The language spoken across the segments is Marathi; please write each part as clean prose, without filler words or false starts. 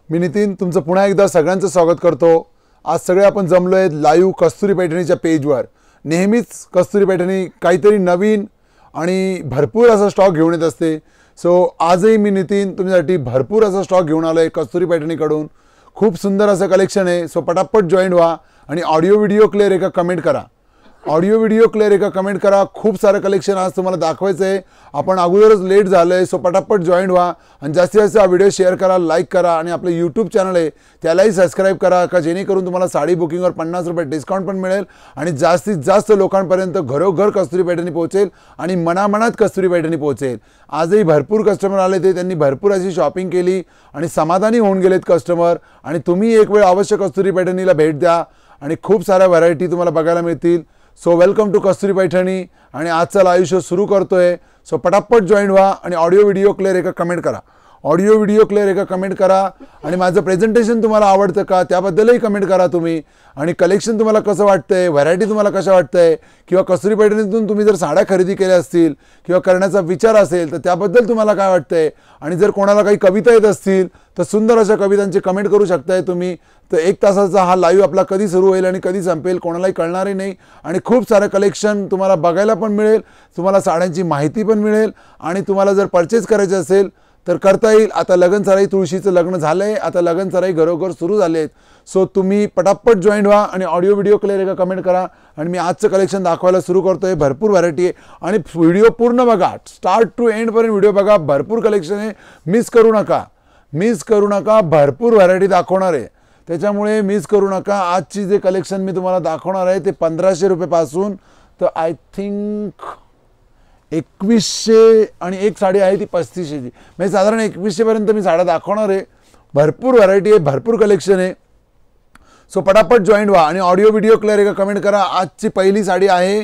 मी नितीन तुमचं पुन्हा एकदा सगळ्यांचं स्वागत करतो। आज सगळे आपण जमलोय लाईव्ह कस्तुरी पैठणीच्या पेजवर। नेहमीच कस्तुरी पैठणी काहीतरी नवीन आणि भरपूर असा स्टॉक घेऊन येत असते। सो आजही मी नितीन तुमच्यासाठी भरपूर असा स्टॉक घेऊन आलोय कस्तुरी पैठणीकडून। खूप सुंदर असं कलेक्शन आहे। सो पटापट जॉईन व्हा आणि ऑडिओ व्हिडिओ क्लियर आहे का कमेंट करा। ऑडिओ व्हिडिओ क्लियर आहे का कमेंट करा। खूप सारे कलेक्शन आज तुम्हाला दाखवायचं आहे। आपण अगोदरच लेट झालोय, सो पटापट जॉईन व्हा आणि जास्तीत जास्त हा व्हिडिओ शेअर करा, लाईक करा आणि आपलं यूट्यूब चॅनल आहे त्यालाही सबस्क्राइब करा का जेणेकरून तुम्हाला साडी बुकिंगवर 50 रुपये डिस्काउंट पण मिळेल आणि जास्तीत जास्त लोकांपर्यंत घरोघर कस्तुरी पैठणी पोहोचेल आणि मनामनात कस्तुरी पैठणी पोहोचेल। आजही भरपूर कस्टमर आले ते, त्यांनी भरपूर अशी शॉपिंग केली आणि समाधानी होऊन गेलेत कस्टमर। आणि तुम्ही एक वेळ अवश्य कस्तुरी पैठणीला भेट द्या आणि खूप साऱ्या व्हरायटी तुम्हाला बघायला मिळतील। So welcome to Kasturi Paithani आणि आजचा लाईव्ह शो सुरू करतोय। सो पटापट जॉईन व्हा आणि ऑडिओ व्हिडिओ क्लियर आहे का कमेंट करा। ऑडिओ व्हिडिओ क्लियर आहे का कमेंट करा आणि माझं प्रेझेंटेशन तुम्हाला आवडतं का त्याबद्दलही कमेंट करा तुम्ही। आणि कलेक्शन तुम्हाला कसं वाटतंय, व्हरायटी तुम्हाला कशा वाटतंय, किंवा कस्तुरी पैठणीतून तुम्ही जर साड्या खरेदी केल्या असतील किंवा करण्याचा विचार असेल तर त्याबद्दल तुम्हाला काय वाटतंय। आणि जर कोणाला काही कविता येत असतील तर सुंदर अशा कवितांची कमेंट करू शकताय तुम्ही। तर 1 तासाचा हा लाईव्ह आपला कधी सुरू होईल आणि कधी संपेल कोणालाही कळणारही नाही आणि खूप सारं कलेक्शन तुम्हाला बघायला पण मिळेल, तुम्हाला साड्यांची माहिती पण मिळेल आणि तुम्हाला जर परचेस करायचे असेल तर करता येईल। आता लगन सराई तुळशीचं लग्न झालंय, आता लगन सराई घरोघर सुरू झाले आहेत। सो तुम्ही पटापट जॉईन व्हा आणि ऑडिओ व्हिडिओ क्लियर आहे का कमेंट करा आणि मी आजचं कलेक्शन दाखवायला सुरू करतोय। भरपूर व्हरायटी आहे आणि व्हिडिओ पूर्ण बघा, स्टार्ट टू एंड पर्यंत व्हिडिओ बघा। भरपूर कलेक्शन आहे, मिस करू नका, मिस करू नका। भरपूर व्हरायटी दाखवणार आहे त्याच्यामुळे मिस करू नका। आजची जे कलेक्शन मी तुम्हाला दाखवणार आहे ते 1500 रुपयापासून तर आय थिंक 2100 आणि एक साडी आहे ती 3500ची, म्हणजे साधारण 2100 पर्यंत मी साड्या दाखवणार आहे। भरपूर व्हरायटी आहे, भरपूर कलेक्शन आहे। सो पटापट जॉईन व्हा आणि ऑडिओ व्हिडिओ क्लियर आहे का कमेंट करा। आजची पहिली साडी आहे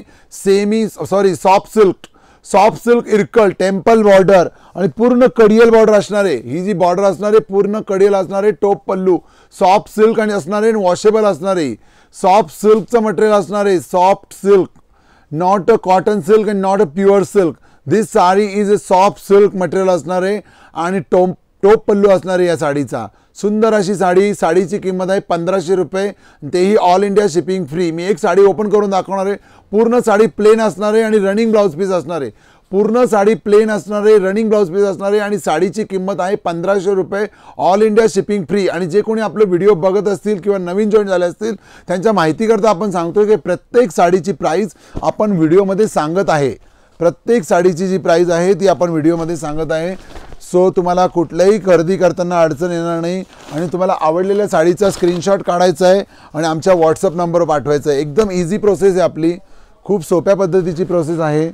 soft silk Irkal temple border आणि पूर्ण कडियल बॉर्डर असणार आहे। ही जी बॉर्डर असणार आहे पूर्ण कडियल असणार आहे, टोप पल्लू सॉफ्ट सिल्क आणि असणार आहे, वॉशेबल असणार आहे। सॉफ्ट सिल्कचं मटेरियल असणार आहे, soft silk, not a cotton silk and not a pure silk. This sari is a soft silk material असणार आहे आणि टोप पल्लू असणार आहे या साडीचा। सुंदर अशी साडी, साडीची किंमत आहे 1500 रुपये, तेही ऑल इंडिया शिपिंग फ्री। मी एक साडी ओपन करून दाखवणार आहे। पूर्ण साडी प्लेन असणार आहे आणि रनिंग ब्लाउज पीस असणार आहे। पूर्ण साडी प्लेन असणार आहे, रनिंग ब्लाउज पीस असणार आहे आणि साडीची किंमत आहे 1500 रुपये, ऑल इंडिया शिपिंग फ्री। आणि जे कोणी आपले व्हिडिओ बघत असतील किंवा नवीन जॉईन झाले असतील त्यांच्या माहितीकरता आपण सांगतोय की प्रत्येक साडीची प्राइस आपण व्हिडिओमध्ये सांगत आहे। प्रत्येक साडीची जी प्राइस आहे ती आपण व्हिडिओमध्ये सांगत आहे। सो तुम्हाला कुठल्याही खरेदी करताना अडचण येणार नाही आणि तुम्हाला आवडलेल्या साडीचा स्क्रीनशॉट काढायचा आहे आणि आमच्या व्हॉट्सअप नंबरवर पाठवायचा आहे। एकदम इझी प्रोसेस आहे आपली, खूप सोप्या पद्धतीची प्रोसेस आहे।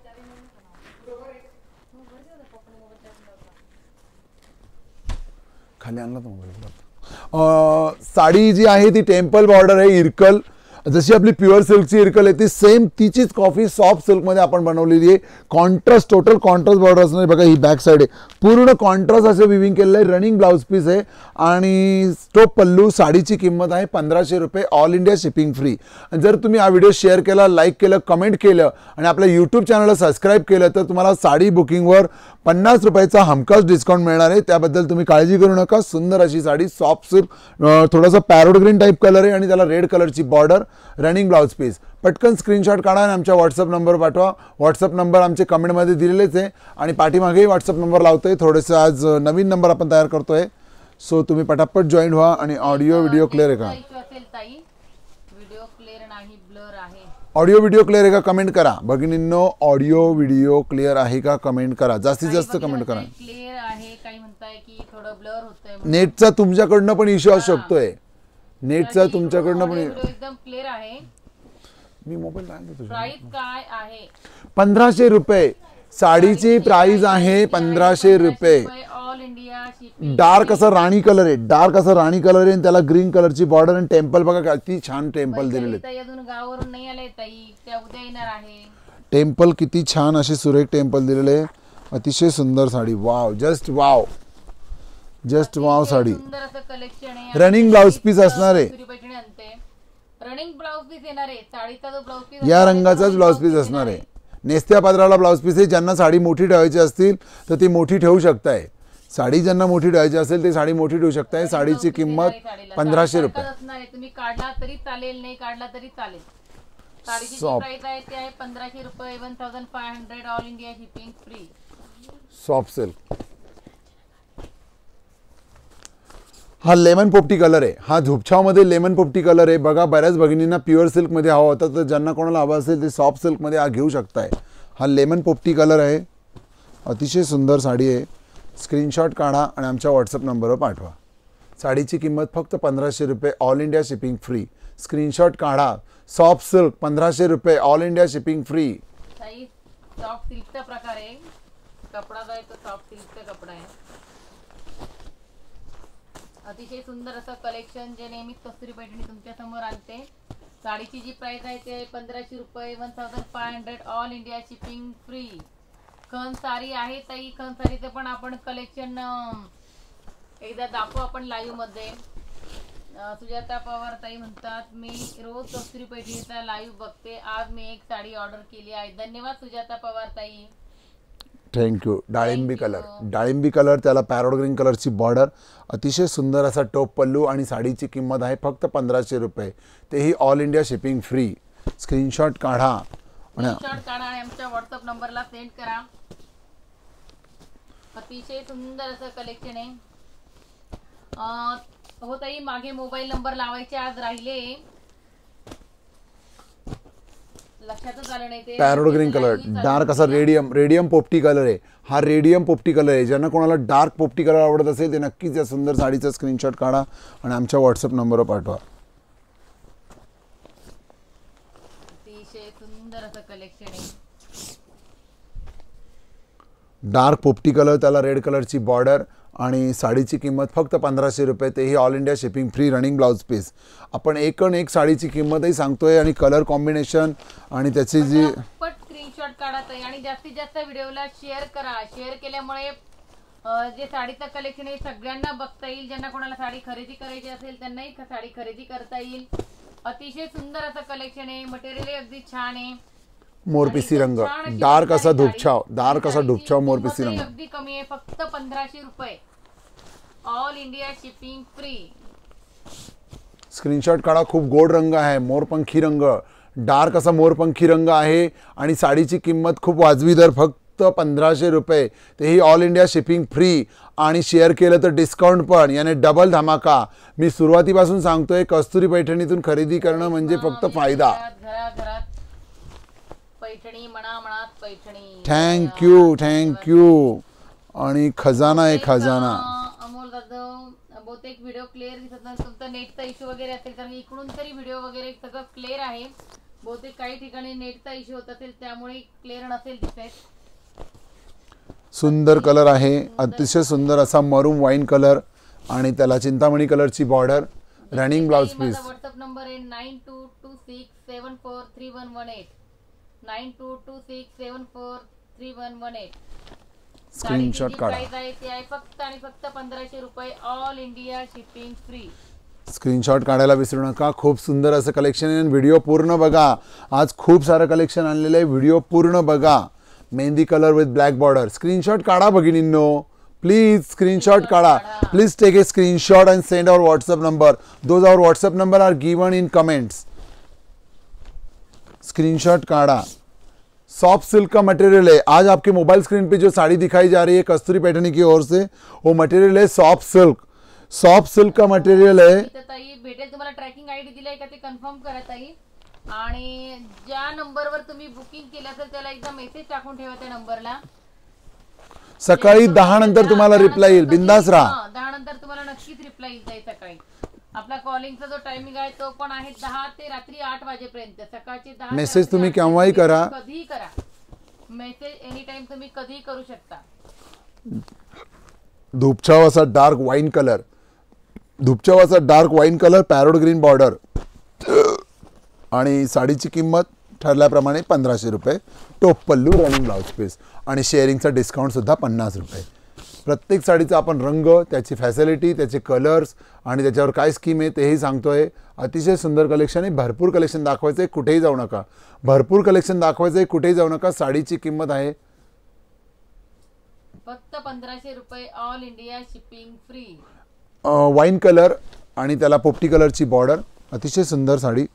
खाली आणला तो मोबाईल। साडी जी आहे ती टेम्पल बॉर्डर आहे, इरकल, जशी आपली प्युअर सिल्कची इरकल आहे ती सेम तिचीच कॉफी सॉफ्ट सिल्कमध्ये आपण बनवलेली आहे। कॉन्ट्रास्ट, टोटल कॉन्ट्रास्ट बॉर्डर असणार बघा। ही बॅक साइड आहे, पूर्ण कॉन्ट्रास्ट असे विविंग केलेलं आहे, रनिंग ब्लाउज पीस आहे आणि टोप पल्लू। साडीची किंमत आहे 1500 रुपये, ऑल इंडिया शिपिंग फ्री। आणि जर तुम्ही हा व्हिडिओ शेअर केला, लाईक केलं, कमेंट केलं आणि आपल्या यूट्यूब चॅनलला सबस्क्राईब केलं तर तुम्हाला साडी बुकिंगवर 50 रुपयाचा हमखास डिस्काउंट मिळणार आहे। त्याबद्दल तुम्ही काळजी करू नका। सुंदर अशी साडी सॉफ्ट सिल्क, थोडासा पॅरोट ग्रीन टाईप कलर आहे आणि त्याला रेड कलरची बॉर्डर, रनिंग ब्लाउज पीस। पटकन स्क्रीनशॉट काढा आणि आमच्या व्हॉट्सअप नंबर पाठवा। व्हॉट्सअप नंबर आमचे कमेंटमध्ये दिलेलेच आहे आणि पाठीमागेही व्हॉट्सअप नंबर लावतोय। थोडेसे आज नवीन नंबर आपण तयार करतोय। सो तुम्ही पटापट जॉईन व्हा आणि ऑडिओ व्हिडिओ क्लियर आहे का, ऑडिओ व्हिडिओ क्लियर आहे का कमेंट करा भगिनींनो। ऑडिओ व्हिडिओ क्लियर आहे का कमेंट करा, जास्तीत जास्त कमेंट करा। क्लियर आहे, काही म्हणताय की थोडं ब्लर होतंय, नेटचा तुमच्याकडनं पण इश्यू असू शकतोय, नेटचा तुमच्याकडनं पण। एकदम क्लियर आहे। मी मोबाईल आणतो तुझ्या। प्राइस काय आहे? 1500 रुपये साडीची प्राइस आहे 1500 रुपये। All India shipping. डार्क असा राणी कलर आहे, डार्क असा राणी कलर आहे, त्याला ग्रीन कलरची बॉर्डर आणि टेम्पल बघा किती छान टेम्पल दिलेले आहेत। अजून गावावरून नाही आले ताई, त्या उद्या येणार आहे। टेम्पल किती छान असे सुरेख टेम्पल दिलेले, अतिशय सुंदर साडी। Wow, just wow, just wow sari. सुंदर असं कलेक्शन आहे। रनिंग ब्लाउज पीस असणार आहे, रनिंग ब्लाउज पीस येणार आहे। साडीचा जो ब्लाउज पीस या रंगाचाच ब्लाउज पीस असणार आहे। नेस्त्या पात्राला ब्लाउज पीस आहे। ज्यांना साडी मोठी ठेवायची असतील तर ती मोठी ठेवू शकताय। साडी ज्यांना मोठी ठेवायची असेल ते साडी मोठी ठेवू शकताय. साडीची किंमत 1500 रुपये. तुम्ही काढला तरी चालेल, नाही काढला तरी चालेल. साडीची Soft. प्राइस आहे ते आहे 1500 रुपये, 1500 all India shipping free. Soft silk. हा लेमन पोपटी कलर आहे. हा झुपछावमध्ये लेमन पोपटी कलर आहे. बघा बऱ्याच भगिनींना प्युअर सिल्कमध्ये हवा होता, तर ज्यांना कोणाला हवा असेल ते सॉफ्ट सिल्कमध्ये हा घेऊ शकताय. हा लेमन पोपटी कलर आहे. अतिशय सुंदर साडी आहे. स्क्रीनशॉट काढा आणि आमच्या व्हॉट्सअप नंबरवर पाठवा. साडीची किंमत फक्त 1500 रुपये, all India shipping free. Screenshot काढा. सॉफ्ट सिल्क 1500 रुपये, all India shipping free. Soft सिल्कचा प्रकार आहे. कपडा जो आहे तो सॉफ्ट सिल्कचा कपडा आहे. अतिशय सुंदर असं कलेक्शन जे नेहमीच कस्तुरी पैठणी तुमच्या समोर आणते. साडीची जी प्राइस आहे ते 1500 रुपये, 1500 ऑल इंडिया शिपिंग फ्री. खन साडी आहे ताई. खन साडीचं पण आपण कलेक्शन एकदा दाखवू आपण लाईव्ह मध्ये. सुजाता पवार ताई म्हणतात मी रोज कस्तुरी पैठणीचा लाईव्ह बघते. आज मी एक साडी ऑर्डर केली आहे. धन्यवाद सुजाता पवार ताई. थँक्यू. डाळिंबी कलर. डाळिंबी कलर, त्याला पॅरोट ग्रीन कलरची बॉर्डर, अतिशय सुंदर असा टोप पल्लू आणि साडीची किंमत आहे फक्त 1500 रुपये, तेही all India shipping free. Screenshot काढा आणि आमच्या व्हॉट्सअप नंबरला सेंड करा. अतिशय सुंदर असं कलेक्शन आहे. हो ताई, मागे मोबाईल नंबर लावायचे आज राहिले, लक्षातच आलं नाही ते. पॅरोट ग्रीन कलर, डार्क असा रेडियम पोपटी कलर आहे. हा रेडियम पोपटी कलर आहे. ज्यांना कोणाला डार्क पोपटी कलर आवडत असेल ते नक्कीच या सुंदर साडीचा स्क्रीनशॉट काढा आणि आमच्या व्हॉट्सअप नंबरवर पाठवा. अतिशय सुंदर असं कलेक्शन आहे. डार्क पोपटी कलर, त्याला रेड कलरची बॉर्डर आणि साडीची किंमत फक्त 1500 रुपये, तेही all India shipping free. Running blouse piece. आपण एक साडीची किंमतही सांगतोय आणि कलर कॉम्बिनेशन आणि त्याची जी स्क्रीनशॉट काढा ताई आणि जास्तीत जास्त व्हिडिओला शेअर करा. शेअर केल्यामुळे जे साडीचं कलेक्शन आहे सगळ्यांना बघता येईल. ज्यांना कोणाला साडी खरेदी करायची असेल त्यांनाही साडी खरेदी करता येईल. अतिशय सुंदर असं कलेक्शन आहे. मटेरियल अगदी छान आहे. मोरपिसी रंग, डार्क असा धुपछाव, मोरपिसी रंग. अगदी कमी आहे, फक्त 1500 रुपये, all India shipping free. Screenshot काढा. खूप गोड रंग आहे, मोरपंखी रंग, डार्क असा मोरपंखी रंग आहे आणि साडीची किंमत खूप वाजवी दर, फक्त 1500 रुपये, तेही ऑल इंडिया शिपिंग फ्री. आणि शेअर केलं तर डिस्काउंट पण, याने डबल धमाका. मी सुरुवातीपासून सांगतोय कस्तुरी पैठणीतून खरेदी करणं म्हणजे फक्त फायदा. घरात पैठणी मनात पैठणी. थँक्यू. आणि खजाना आहे खजाना. अमोल जाधव, बहुतेक व्हिडिओ क्लिअर दिसत नाही. तुमचा नेटचा इश्यू वगैरे असेल कारण इकडून तरी व्हिडिओ वगैरे सगळं क्लिअर आहे. बहुतेक काही ठिकाणी नेटचा इश्यू होत असेल त्यामुळे क्लिअर नसेल दिसत. सुंदर कलर आहे, अतिशय सुंदर असा मरून वाईन कलर आणि त्याला चिंतामणी कलरची border. Running blouse piece. WhatsApp number आहे 9226743118, 9226743118. स्क्रीनशॉट काढा. फक्त आणि फक्त 1500 रुपये, ऑल इंडिया शिपिंग फ्री. स्क्रीनशॉट काढायला विसरू नका. खूप सुंदर असं कलेक्शन आहे. व्हिडिओ पूर्ण बघा. आज खूप सारं कलेक्शन आणलेलं आहे, व्हिडिओ पूर्ण बघा. Mehndi colour with black border. Screenshot काढा भगिनींनो, प्लीज स्क्रीनशॉट काढा. Please take a screenshot and send our WhatsApp number. Those our WhatsApp number are given in comments. Screenshot काढ़ा. सॉफ्ट सिल्क का मटेरियल है. आज आपके मोबाइल स्क्रीन पे जो साड़ी दिखाई जा रही है कस्तूरी पैठणी की ओर से, वो मटेरियल है सॉफ्ट सिल्क. सॉफ्ट सिल्क का मटेरियल है. ताई भेटेल तुम्हाला. ट्रॅकिंग आयडी दिलाय का ते कन्फर्म करा ताई. आणि ज्या नंबरवर तुम्ही बुकिंग केलं असेल त्याला एकदा मेसेज टाकून ठेवा त्या नंबरला. सकाळी 10 नंतर तुम्हाला रिप्लाय येईल. बिंदास राहा. 10 नंतर तुम्हाला नक्कीच रिप्लाय येईल ताई सकाळी. आपला कॉलिंगचा जो टायमिंग आहे तो पण आहे 10 ते रात्री 8 वाजेपर्यंत. सकाळचे 10. मेसेज तुम्ही केव्हाही करा, कधीही करा. मेसेज एनी टाइम तुम्ही कधीही करू शकता. धूपछाव असा डार्क वाईन कलर, धूपछाव असा dark wine colour, parrot green border आणि साडीची किंमत ठरल्याप्रमाणे 1500 रुपये. टोप पल्लू, रनिंग ब्लाउज पीस आणि शेअरिंगचा डिस्काउंट सुद्धा 50 रुपये. प्रत्येक साडीचा आपण रंग, त्याची फॅसिलिटी, त्याचे कलर्स आणि त्याच्यावर काय स्कीम आहे तेही सांगतोय. अतिशय सुंदर कलेक्शन आहे. भरपूर कलेक्शन दाखवायचं आहे, कुठेही जाऊ नका. भरपूर कलेक्शन दाखवायचं आहे, कुठेही जाऊ नका. साडीची किंमत आहे फक्त 1500 रुपये, all India shipping free. Wine colour आणि त्याला पोपटी कलरची बॉर्डर, अतिशय सुंदर साडी.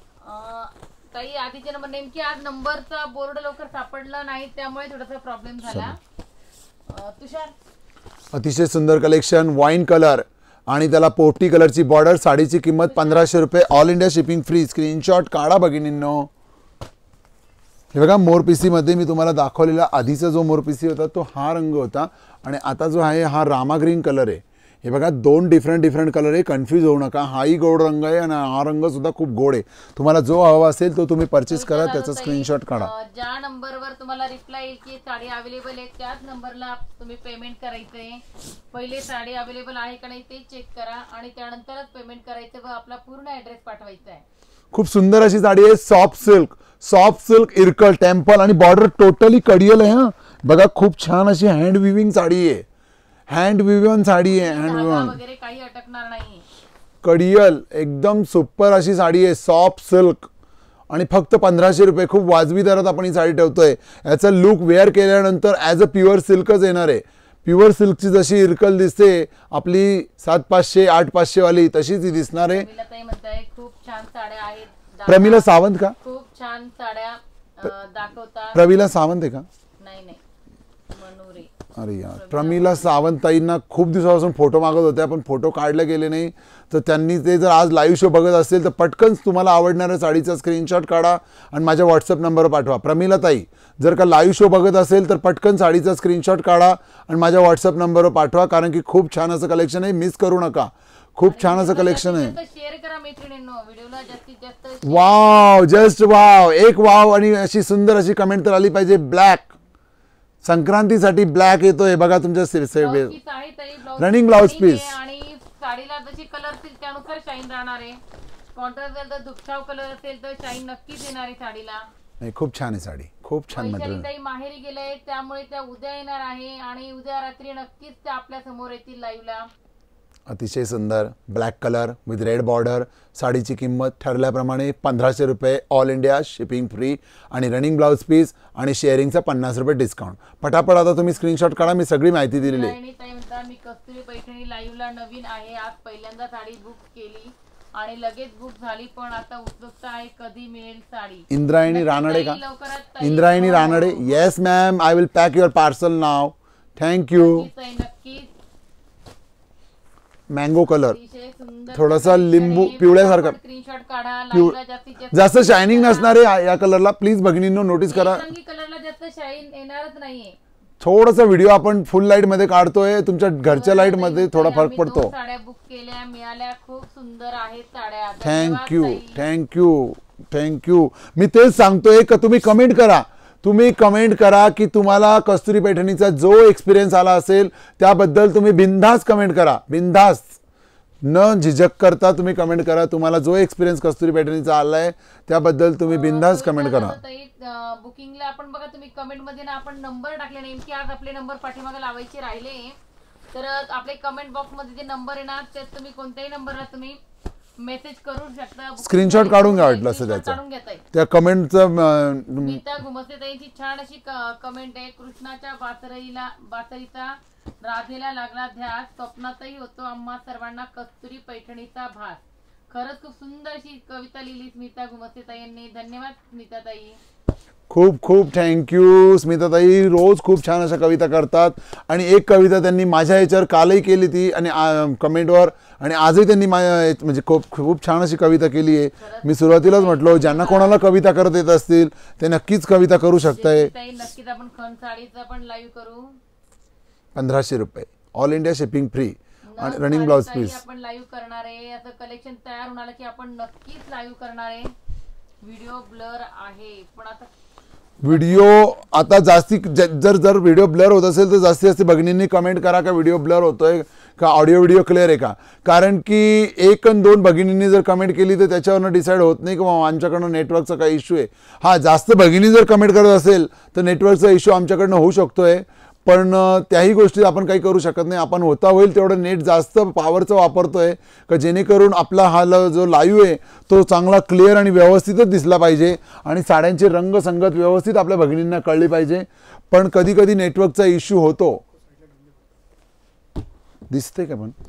ताई आधीचे नंबर नेमकी आज नंबरचा बोर्ड लवकर सापडला नाही त्यामुळे थोडासा प्रॉब्लेम झाला. तुषार, अतिशय सुंदर कलेक्शन, वाईन कलर आणि त्याला पोपटी कलरची बॉर्डर. साडीची किंमत 1500 रुपये, all India shipping free. Screenshot काढा भगिनींनो. हे बघा मोरपिसी मध्ये मी तुम्हाला दाखवलेला आधीचा जो मोरपिसी होता तो हा रंग होता आणि आता जो आहे हा रामा ग्रीन कलर आहे. हे बघा दोन डिफरंट कलर आहे, कन्फ्यूज होऊ नका. हाही गोड रंग आहे आणि हा रंग सुद्धा खूप गोड आहे. तुम्हाला जो हवा असेल तो तुम्ही परचेस करा, त्याचा स्क्रीनशॉट काढा. ज्या नंबरवर तुम्हाला रिप्लाय येईल की साडी अवेलेबल आहे त्याच नंबरला तुम्ही पेमेंट करायचंय. पहिले साडी अवेलेबल आहे का नाही ते चेक करा आणि त्यानंतरच पेमेंट करायचं व आपला पूर्ण ऍड्रेस पाठवायचा आहे. खूप सुंदर अशी साडी आहे, सॉफ्ट सिल्क इरकल टेम्पल आणि बॉर्डर टोटली कडियल आहे. हा बघा खूप छान अशी हँड विविंग साडी आहे, हँड विविंग साडी आहे, हँड विविंग वगैरे काही अटकणार नाही. कडियल एकदम सुपर अशी साडी आहे, सॉफ्ट सिल्क आणि फक्त 1500 रुपये. खूप वाजवी दरात आपण ही साडी ठेवतोय. याचा लुक वेअर केल्यानंतर ॲज अ प्युअर सिल्कच येणार आहे. प्युअर सिल्कची जशी इरकल दिसते आपली 7500 8500 वाली तशीच ही दिसणार आहे. खूप छान साड्या आहेत. प्रमिला सावंत का? खूप छान साड्या दाखवतात. प्रमिला सावंत आहे का? नाही मनोरे. अरे यार, प्रमिला सावंत ताईंना खूप दिवसापासून फोटो मागत होत्या पण फोटो काढले गेले नाही. तर त्यांनी ते जर आज लाईव्ह शो बघत असेल तर पटकन तुम्हाला आवडणाऱ्या साडीचा स्क्रीनशॉट काढा आणि माझ्या व्हॉट्सअप नंबरवर पाठवा. प्रमिला ताई जर का लाईव्ह शो बघत असेल तर पटकन साडीचा स्क्रीनशॉट काढा आणि माझ्या व्हॉट्सअप नंबरवर पाठवा, कारण की खूप छान असं कलेक्शन आहे, मिस करू नका. खूप छान असं कलेक्शन आहे. शेअर करा मैत्रिणींनो, व्हिडिओला जास्तीत जास्त. वाव, जस्ट वाव, एक वाव आणि अशी सुंदर अशी कमेंट तर आली पाहिजे. ब्लॅक संक्रांतीसाठी ब्लॅक येतोय बघा तुमच्या रनिंग ब्लाउज पीस आणि साडीला जशी कलर असेल त्यानुसार शाईन राहणार आहे. कॉन्ट्रास्ट असेल तर दुपछाव कलर असेल तर शाईन नक्कीच येणार आहे साडीला. नाही, खूप छान आहे साडी, खूप छान मटेरियल. ताई माहेरी गेले त्यामुळे त्या उद्या येणार आहे आणि उद्या रात्री नक्कीच त्या आपल्या समोर येतील लाईव्हला. अतिशय सुंदर black colour with red border. साडीची किंमत ठरल्याप्रमाणे 1500 रुपये, ऑल इंडिया शिपिंग फ्री आणि रनिंग ब्लाउज पीस आणि शेअरिंगचा 50 रुपये डिस्काउंट. पटापट आता तुम्ही स्क्रीनशॉट काढा, मी सगळी माहिती दिलेली आहे. मी कस्तुरी पैठणी लाईव्हला नवीन आहे, आज पहिल्यांदा साडी बुक केली आणि लगेच बुक झाली, पण आता उत्सुकता आहे कधी मिळेल साडी. इंद्रायणी रानडे का? Indrayani Ranade, yes ma'am, I will pack your parcel now. Thank you. नक्कीच. मँगो कलर थोडासा लिंबू पिवळ्यासारखा, स्क्रीनशॉट काढा. जास्त शायनिंग नसणार आहे या कलरला, प्लीज भगिनींनो नोटीस करा. कलरला जास्त शाईन येणारच नाहीये. थोडासा व्हिडिओ आपण फुल लाईट मध्ये काढतोय, तुमच्या घरच्या लाईट मध्ये थोडा फरक पडतो. साड्या बुक केल्या, मिळाल्या, खूप सुंदर आहेत साड्या. Thank you thank you thank you. मी तेच सांगतोय का तुम्ही कमेंट करा की तुम्हाला कस्तुरी पैठणीचा जो एक्सपिरियन्स आला असेल त्याबद्दल तुम्ही बिनधास्त कमेंट करा. बिनधास्त न झिझक करता तुम्ही कमेंट करा. तुम्हाला जो एक्सपिरियन्स कस्तुरी पैठणीचा आलाय त्याबद्दल तुम्ही बिनधास्त कमेंट करा. बुकिंगला आपण बघा तुम्ही कमेंट मध्ये ना आपण नंबर टाकले, नेमके आज आपले नंबर पाठीमागे लावायचे राहिले तर आपले कमेंट बॉक्स मध्ये जे नंबर आहे ना त्यात तुम्ही कोणत्याही नंबरला तुम्ही मेसेज करू शकता. स्क्रीनशॉट काढून घ्या वाटलं असं त्याचा, त्या कमेंटचं. नीता घुमसे ताईंची छान अशी कमेंट आहे. कृष्णाच्या बासरीचा राधेला लागला ध्यास, स्वप्नातही होतो आम्हा सर्वांना कस्तुरी पैठणीचा भास. खरंच खूप सुंदर अशी कविता लिहिली स्मिता घुमसे ताईंनी. धन्यवाद स्मिता ताई. खूप खूप थँक्यू स्मिताताई. रोज खूप छान अशा कविता करतात आणि एक कविता त्यांनी माझ्या ह्याच्यावर कालही केली ती आणि कमेंटवर, आणि आजही त्यांनी म्हणजे खूप छान अशी कविता केली आहे. मी सुरुवातीलाच म्हटलो ज्यांना कोणाला कविता करत येत असतील ते नक्कीच कविता करू शकताय. नक्कीच आपण खण साडीचा पण लाईव्ह करू. 1500 रुपये, ऑल इंडिया शिपिंग फ्री आणि रनिंग ब्लाउज पीस. आपण लाईव्ह करणार आहे. आता कलेक्शन तयार होणार की आपण नक्कीच लाईव्ह करणार आहे. व्हिडिओ ब्लर आहे पण आता व्हिडिओ आता जास्ती जर व्हिडिओ ब्लर होत असेल तर जास्तीत भगिनींनी कमेंट करा का व्हिडिओ ब्लर होतोय का, ऑडिओ व्हिडिओ क्लिअर आहे का. कारण की 1 आणि 2 भगिनींनी जर कमेंट केली तर त्याच्यावरनं डिसाईड होत नाही की आमच्याकडनं नेटवर्कचा काही इश्यू आहे. हा, जास्त भगिनी जर कमेंट करत असेल तर नेटवर्कचा इश्यू आमच्याकडनं होऊ शकतोय, पण त्याही गोष्टी आपण काही करू शकत नाही. आपण होता होईल तेवढं नेट जास्त पॉवरचं वापरतोय का जेणेकरून आपला हा जो लाईव्ह आहे तो चांगला क्लिअर आणि व्यवस्थितच दिसला पाहिजे आणि साड्यांची रंगसंगत व्यवस्थित आपल्या भगिनींना कळली पाहिजे. पण कधी कधी नेटवर्कचा इश्यू होतो दिसते का पण?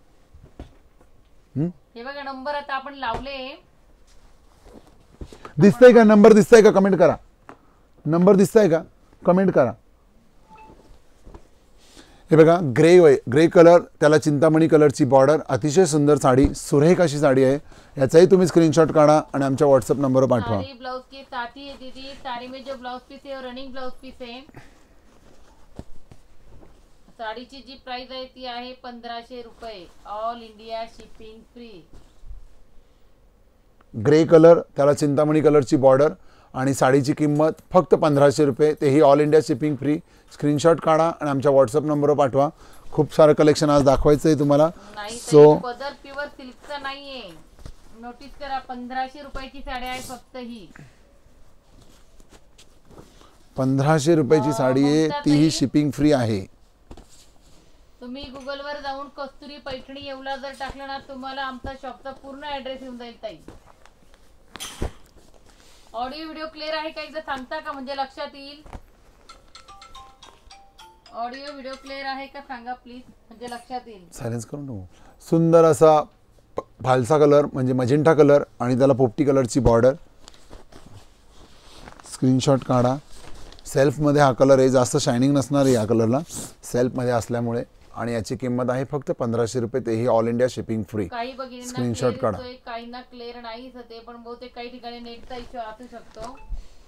हे बघा नंबर आता आपण लावले. दिसतंय का? नंबर दिसतंय का? कमेंट करा. नंबर दिसतंय का? कमेंट करा. हे बघा ग्रे कलर, त्याला चिंतामणी कलरची बॉर्डर, अतिशय सुंदर साडी, सुरेख अशी साडी आहे. याचाही तुम्ही स्क्रीनशॉट काढा आणि आमच्या व्हॉट्सअप नंबरवर पाठवा. साड़ी ब्लाउज के साथ ही है दीदी. साड़ी में जो ब्लाउज पीस है वो रनिंग ब्लाउज पीस है. साडीची जी प्राइस आहे ती आहे 1500 रुपये. All India shipping free. Grey colour, त्याला चिंतामणी कलरची बॉर्डर आणि साडीची किंमत फक्त 1500 रुपये. तेही all India shipping free. Screenshot काढा आणि आमच्या व्हॉट्सअप नंबरवर पाठवा. खूप सारं कलेक्शन आज दाखवायचं आहे तुम्हाला. सो पदर प्युअर सिल्कचा नाहीये. नोटीस करा 1500 रुपयाची साडी आहे फक्त ही. 1500 रुपयाची साडी आहे, तीही शिपिंग फ्री आहे. तुम्ही गुगलवर जाऊन कस्तुरी पैठणी येवला जर टाकलं ना तुम्हाला आमचा शॉपचा पूर्ण ऍड्रेस येऊन जाईल ताई. ऑडिओ व्हिडिओ क्लिअर आहे का? एकदा सांगता का म्हणजे लक्षात येईल. ऑडिओ व्हिडिओ क्लिअर आहे का सांगा प्लीज म्हणजे लक्षात येईल. सायलेन्स करून टाकू. सुंदर असा फालसा कलर म्हणजे मजेंटा कलर आणि त्याला पोपटी कलरची बॉर्डर. स्क्रीनशॉट काढा. सेल्फमध्ये हा कलर आहे, जास्त शायनिंग नसणार आहे या कलरला सेल्फमध्ये असल्यामुळे. आणि याची किंमत आहे फक्त 1500 रुपये. तेही ऑल इंडिया शिपिंग फ्री. काही बघितलं स्क्रीनशॉट काढा. काही ना क्लिअर नाही ते पण बहुतेक काही ठिकाणी नेटचा इश्यू असू शकतो.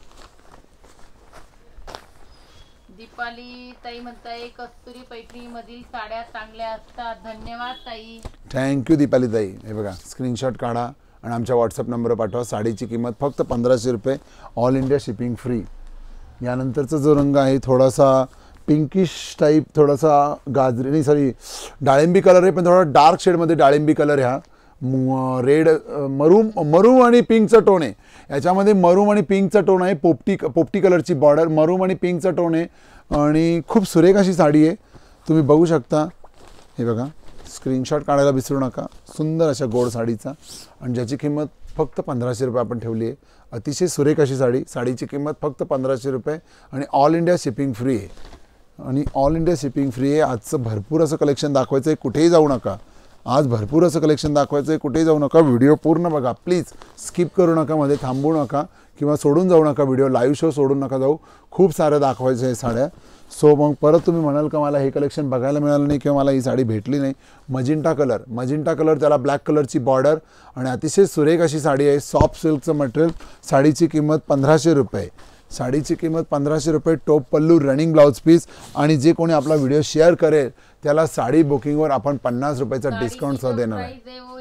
दीपाली ताई म्हणताय कस्तुरी पैठणी मधील साड्या चांगल्या असतात. धन्यवाद ताई. थँक्यू दीपाली ताई. हे बघा स्क्रीनशॉट काढा आणि आमच्या व्हॉट्सअप नंबरवर पाठवा. साडीची किंमत फक्त 1500 रुपये. All India shipping free. यानंतरचा जो रंग आहे थोडासा पिंकिश टाईप, थोडासा गाजरी नाही सॉरी डाळिंबी कलर आहे, पण थोडा डार्क शेडमध्ये डाळिंबी कलर ह्या. रेड मरूम आणि पिंकचा टोन आहे याच्यामध्ये. मरूम आणि पिंकचा टोन आहे. पोपटी कलरची बॉर्डर, मरूम आणि पिंकचा टोन आहे आणि खूप सुरेख अशी साडी आहे. तुम्ही बघू शकता. हे बघा स्क्रीनशॉट काढायला विसरू नका. सुंदर अशा गोड साडीचा आणि ज्याची किंमत फक्त 1500 रुपये आपण ठेवली आहे. अतिशय सुरेख अशी साडी. साडीची किंमत फक्त 1500 रुपये आणि ऑल इंडिया शिपिंग फ्री आहे. आणि ऑल इंडिया शिपिंग फ्री आहे. आजचं भरपूर असं कलेक्शन दाखवायचं आहे. कुठेही जाऊ नका. आज भरपूर असं कलेक्शन दाखवायचं आहे. कुठेही जाऊ नका. व्हिडिओ पूर्ण बघा प्लीज. स्किप करू नका, मध्ये थांबू नका किंवा सोडून जाऊ नका. व्हिडिओ लाईव्ह शो सोडून नका जाऊ. खूप सारं दाखवायचं आहे साड्या. सो मग परत तुम्ही म्हणाल का मला हे कलेक्शन बघायला मिळालं नाही किंवा मला ही साडी भेटली नाही. मजिंटा कलर त्याला ब्लॅक कलरची बॉर्डर आणि अतिशय सुरेख अशी साडी आहे. सॉफ्ट सिल्कचं मटेरियल. साडीची किंमत 1500 रुपये. साडीची किंमत 1500 रुपये. Top pallu, running blouse piece आणि जे कोणी आपला व्हिडिओ शेअर करेल त्याला साडी बुकिंगवर आपण 50 रुपयाचा डिस्काउंट देणार आहे.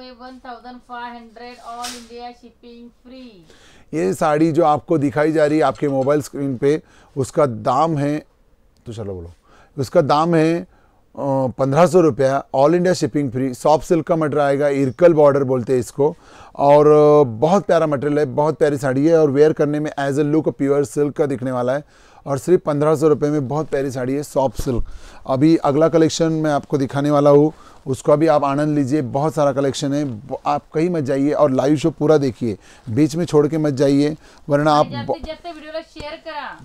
1500 ऑल इंडिया शिपिंग फ्री. ये साड़ी जो आपको दिखाई जा रही है आपके मोबाइल स्क्रीन पे, उसका दाम है तो चलो बोलो, उसका दाम है 1500 रुपया. All India shipping free. Soft silk का मटेरियल आएगा. इरकल बॉर्डर बोलते हैं इसको. और बहुत प्यारा मटेरियल है. बहुत प्यारी साड़ी है और वेयर करने में as a look pure silk का दिखने वाला है. और सिर्फ 1500 रुपये में बहुत प्यारी साड़ी है सॉफ्ट सिल्क. अभी अगला कलेक्शन मैं आपको दिखाने वाला हूँ, उसका भी आप आनंद लीजिए. बहुत सारा कलेक्शन है. आप कहीं मत जाइए और लाइव शो पूरा देखिए. बीच में छोड़ के मत जाइए वरना आप वीडियोला शेयर करा.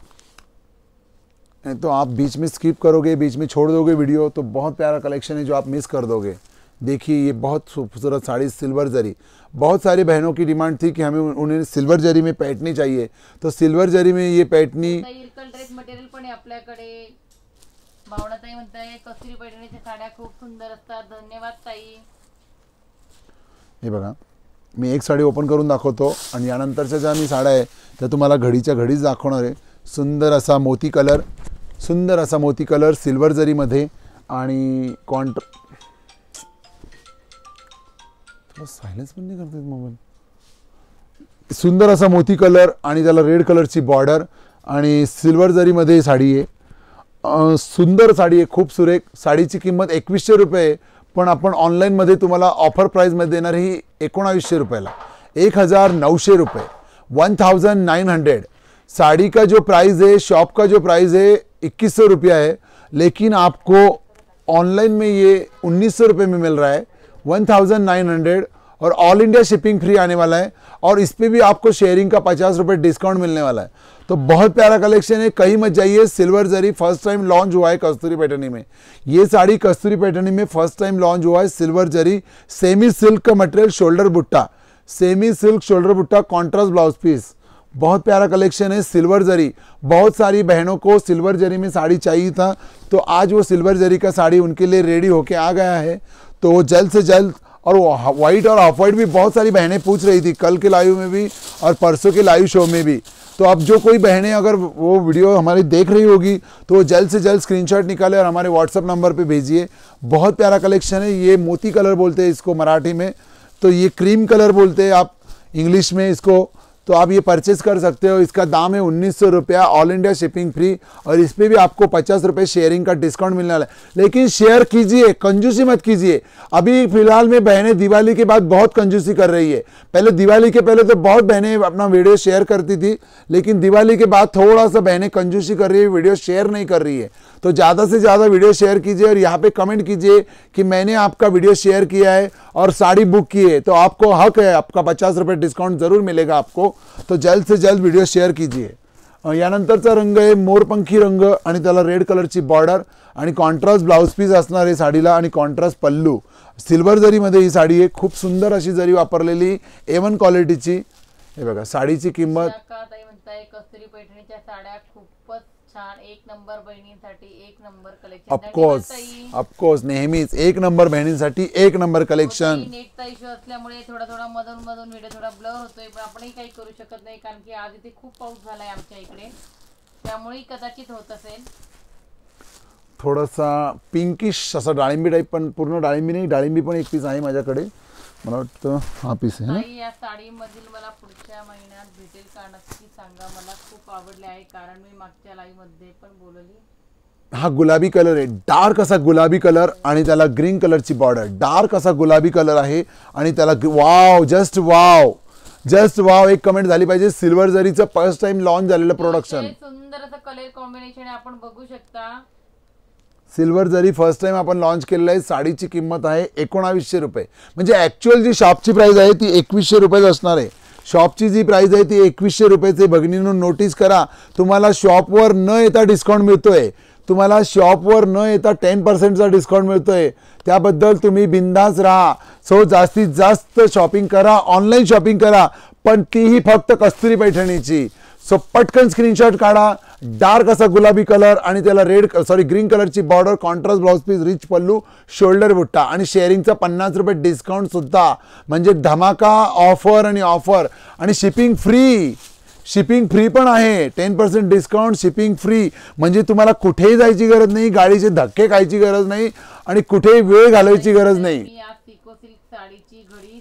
तो आप बीच में स्किप करोगे, बीच में छोड़ दोगे वीडियो तो बहुत प्यारा कलेक्शन है जो आप मिस कर दोगे. देखिए ये बहुत खूबसूरत साड़ी सिल्वर जरी. बहुत सारी बहनों की डिमांड थी कि हमें उन्हें सिल्वर जरी में पैठनी चाहिए, तो सिल्वर जरी में ये पैठनी. इरकल ड्रेस मटेरियल पण आहे आपल्याकडे. भावनाताई म्हणताय कस्तुरी पैठणीच्या साड्या खूप सुंदर असतात. धन्यवाद ताई. हे बघा मी एक साडी ओपन करून दाखवतो आणि यानंतरच्या ज्या मी साड्या आहे त्या तुम्हाला घडीच्या घडीच दाखवणार आहे. सुंदर असा मोती कलर सिल्वर जरीमध्ये आणि सायलेन्स पण नाही करतात मोबाईल. सुंदर असा मोती कलर आणि त्याला रेड कलरची बॉर्डर आणि सिल्वर जरीमध्ये साडी आहे. सुंदर साडी आहे, खूप सुरेख. साडीची किंमत 2100 रुपये, पण आपण ऑनलाईनमध्ये तुम्हाला ऑफर प्राईजमध्ये देणार ही 1900 रुपयाला. 1900 रुपये. 1900. साड़ी का जो प्राइस है, शॉप का जो प्राइस है 2100 रुपया है, लेकिन आपको ऑनलाइन में ये 1900 रुपये में मिल रहा है. 1900 और ऑल इंडिया शिपिंग फ्री आने वाला है और इस पे भी आपको शेयरिंग का 50 रुपये डिस्काउंट मिलने वाला है. तो बहुत प्यारा कलेक्शन है, कहीं मत जाइए। सिल्वर जरी फर्स्ट टाइम लॉन्च हुआ है कस्तूरी पैठनी में। ये साड़ी कस्तूरी पैठनी में फर्स्ट टाइम लॉन्च हुआ है। सिल्वर जरी सेमी सिल्क का मटेरियल, शोल्डर बुट्टा, सेमी सिल्क शोल्डर बुट्टा, कॉन्ट्रास्ट ब्लाउज पीस, बहुत प्यारा कलेक्शन है। सिल्वर जरी, बहुत सारी बहनों को सिल्वर जरी में साड़ी चाहिए था, तो आज वो सिल्वर जरी का साड़ी उनके लिए रेडी होके आ गया है। तो जल्द से जल्द, और व्हाइट और ऑफ वाइट भी बहुत सारी बहनें पूछ रही थी कल के लाइव में भी और परसों के लाइव शो में भी। तो अब जो कोई बहनें अगर वो वीडियो हमारी देख रही होगी तो वो जल्द से जल्द स्क्रीनशॉट निकाले और हमारे व्हाट्सअप नंबर पे भेजिए। बहुत प्यारा कलेक्शन है। ये मोती कलर बोलते हैं इसको मराठी में, तो ये क्रीम कलर बोलते हैं आप इंग्लिश में इसको। तो आप ये परचेस कर सकते हो। इसका दाम है 1900 रुपया, ऑल इंडिया शिपिंग फ्री, और इस पर भी आपको 50 रुपये शेयरिंग का डिस्काउंट मिलने वाला है। लेकिन शेयर कीजिए, कंजूसी मत कीजिए। अभी फिलहाल में बहनें दिवाली के बाद बहुत कंजूसी कर रही है। पहले दिवाली के पहले तो बहुत बहनें अपना वीडियो शेयर करती थी, लेकिन दिवाली के बाद थोड़ा सा बहनें कंजूसी कर रही है, वीडियो शेयर नहीं कर रही है। तो ज़्यादा से ज़्यादा वीडियो शेयर कीजिए और यहाँ पे कमेंट कीजिए कि मैंने आपका वीडियो शेयर किया है और साड़ी बुक की है, तो आपको हक है, आपका 50 रुपये डिस्काउंट जरूर मिलेगा आपको। तो जल्द से जल्द व्हिडिओ शेअर कीजिए। यानंतरचा रंग आहे मोरपंखी रंग आणि त्याला रेड कलरची बॉर्डर आणि कॉन्ट्रास्ट ब्लाउज पीस असणार आहे साडीला आणि कॉन्ट्रास्ट पल्लू। सिल्वर जरीमध्ये ही साडी आहे, खूप सुंदर अशी जरी वापरलेली A1 क्वालिटीची। हे बघा साडीची किंमत ताई म्हणताय कस्तुरी पैठणीच्या साड्या खूपच छान, एक नंबर बहिणींसाठी एक नंबर कलेक्शन। ऑफकोर्स नेहमीच एक नंबर बहिणींसाठी एक नंबर कलेक्शन। नेटचा इश्यू असल्यामुळे थोडा मधून व्हिडिओ थोडा ब्लर होतोय, पण आपणही काही करू शकत नाही कारण की आज इथे खूप पाऊस झालाय आमच्या इकडे, त्यामुळे कदाचित होत असेल। थोडासा पिंकिश असा डाळिंबी टाइप, पण पूर्ण डाळिंबी नाही, डाळिंबी पण एक पीस आहे माझ्याकडे, मला वाटतं हा पीस आहे ना। या साडीमधील मला पुढच्या महिन्यात भेटेल का नक्की सांगा, मला खूप आवडले आहे कारण मी मागच्या लाईव्ह मध्ये पण बोलली। हा गुलाबी कलर आहे, डार्क असा गुलाबी कलर आणि त्याला ग्रीन कलरची बॉर्डर, डार्क असा गुलाबी कलर आहे आणि त्याला wow, just wow, just wow एक कमेंट झाली पाहिजे। सिल्वर जरीचं फर्स्ट टाइम लॉन्च झालेलं प्रोडक्शन, सुंदर असं कलर कॉम्बिनेशन आहे, आपण बघू शकता। सिल्वर जरी फर्स्ट टाइम आपण लॉन्च केलेलं आहे। साडीची किंमत आहे 1900 रुपये, म्हणजे ॲक्च्युअल जी शॉपची प्राइस आहे ती 2100 रुपये असणार आहे। शॉपची जी प्राइस आहे ती 2100 रुपयाचे। भगिनींनो नोटीस करा, तुम्हाला शॉपवर न येता डिस्काउंट मिळतोय, तुम्हाला शॉपवर न येता 10% चा डिस्काउंट मिळतोय, त्याबद्दल तुम्ही बिंदास राहा। सो जास्तीत जास्त शॉपिंग करा, ऑनलाईन शॉपिंग करा, पण तीही फक्त कस्तुरी पैठणीची। सो पटकन स्क्रीनशॉट काढा। डार्क असा गुलाबी कलर आणि त्याला ग्रीन कलरची border, contrast blouse piece, rich pallu, shoulder बुट्टा आणि शेअरिंगचा 50 रुपये डिस्काउंट सुद्धा, म्हणजे धमाका ऑफर आणि ऑफर। आणि शिपिंग फ्री पण आहे, 10% डिस्काउंट, शिपिंग फ्री, म्हणजे तुम्हाला कुठेही जायची गरज नाही, गाडीचे धक्के खायची गरज नाही आणि कुठेही वेळ घालवायची गरज नाही। साडीची घडी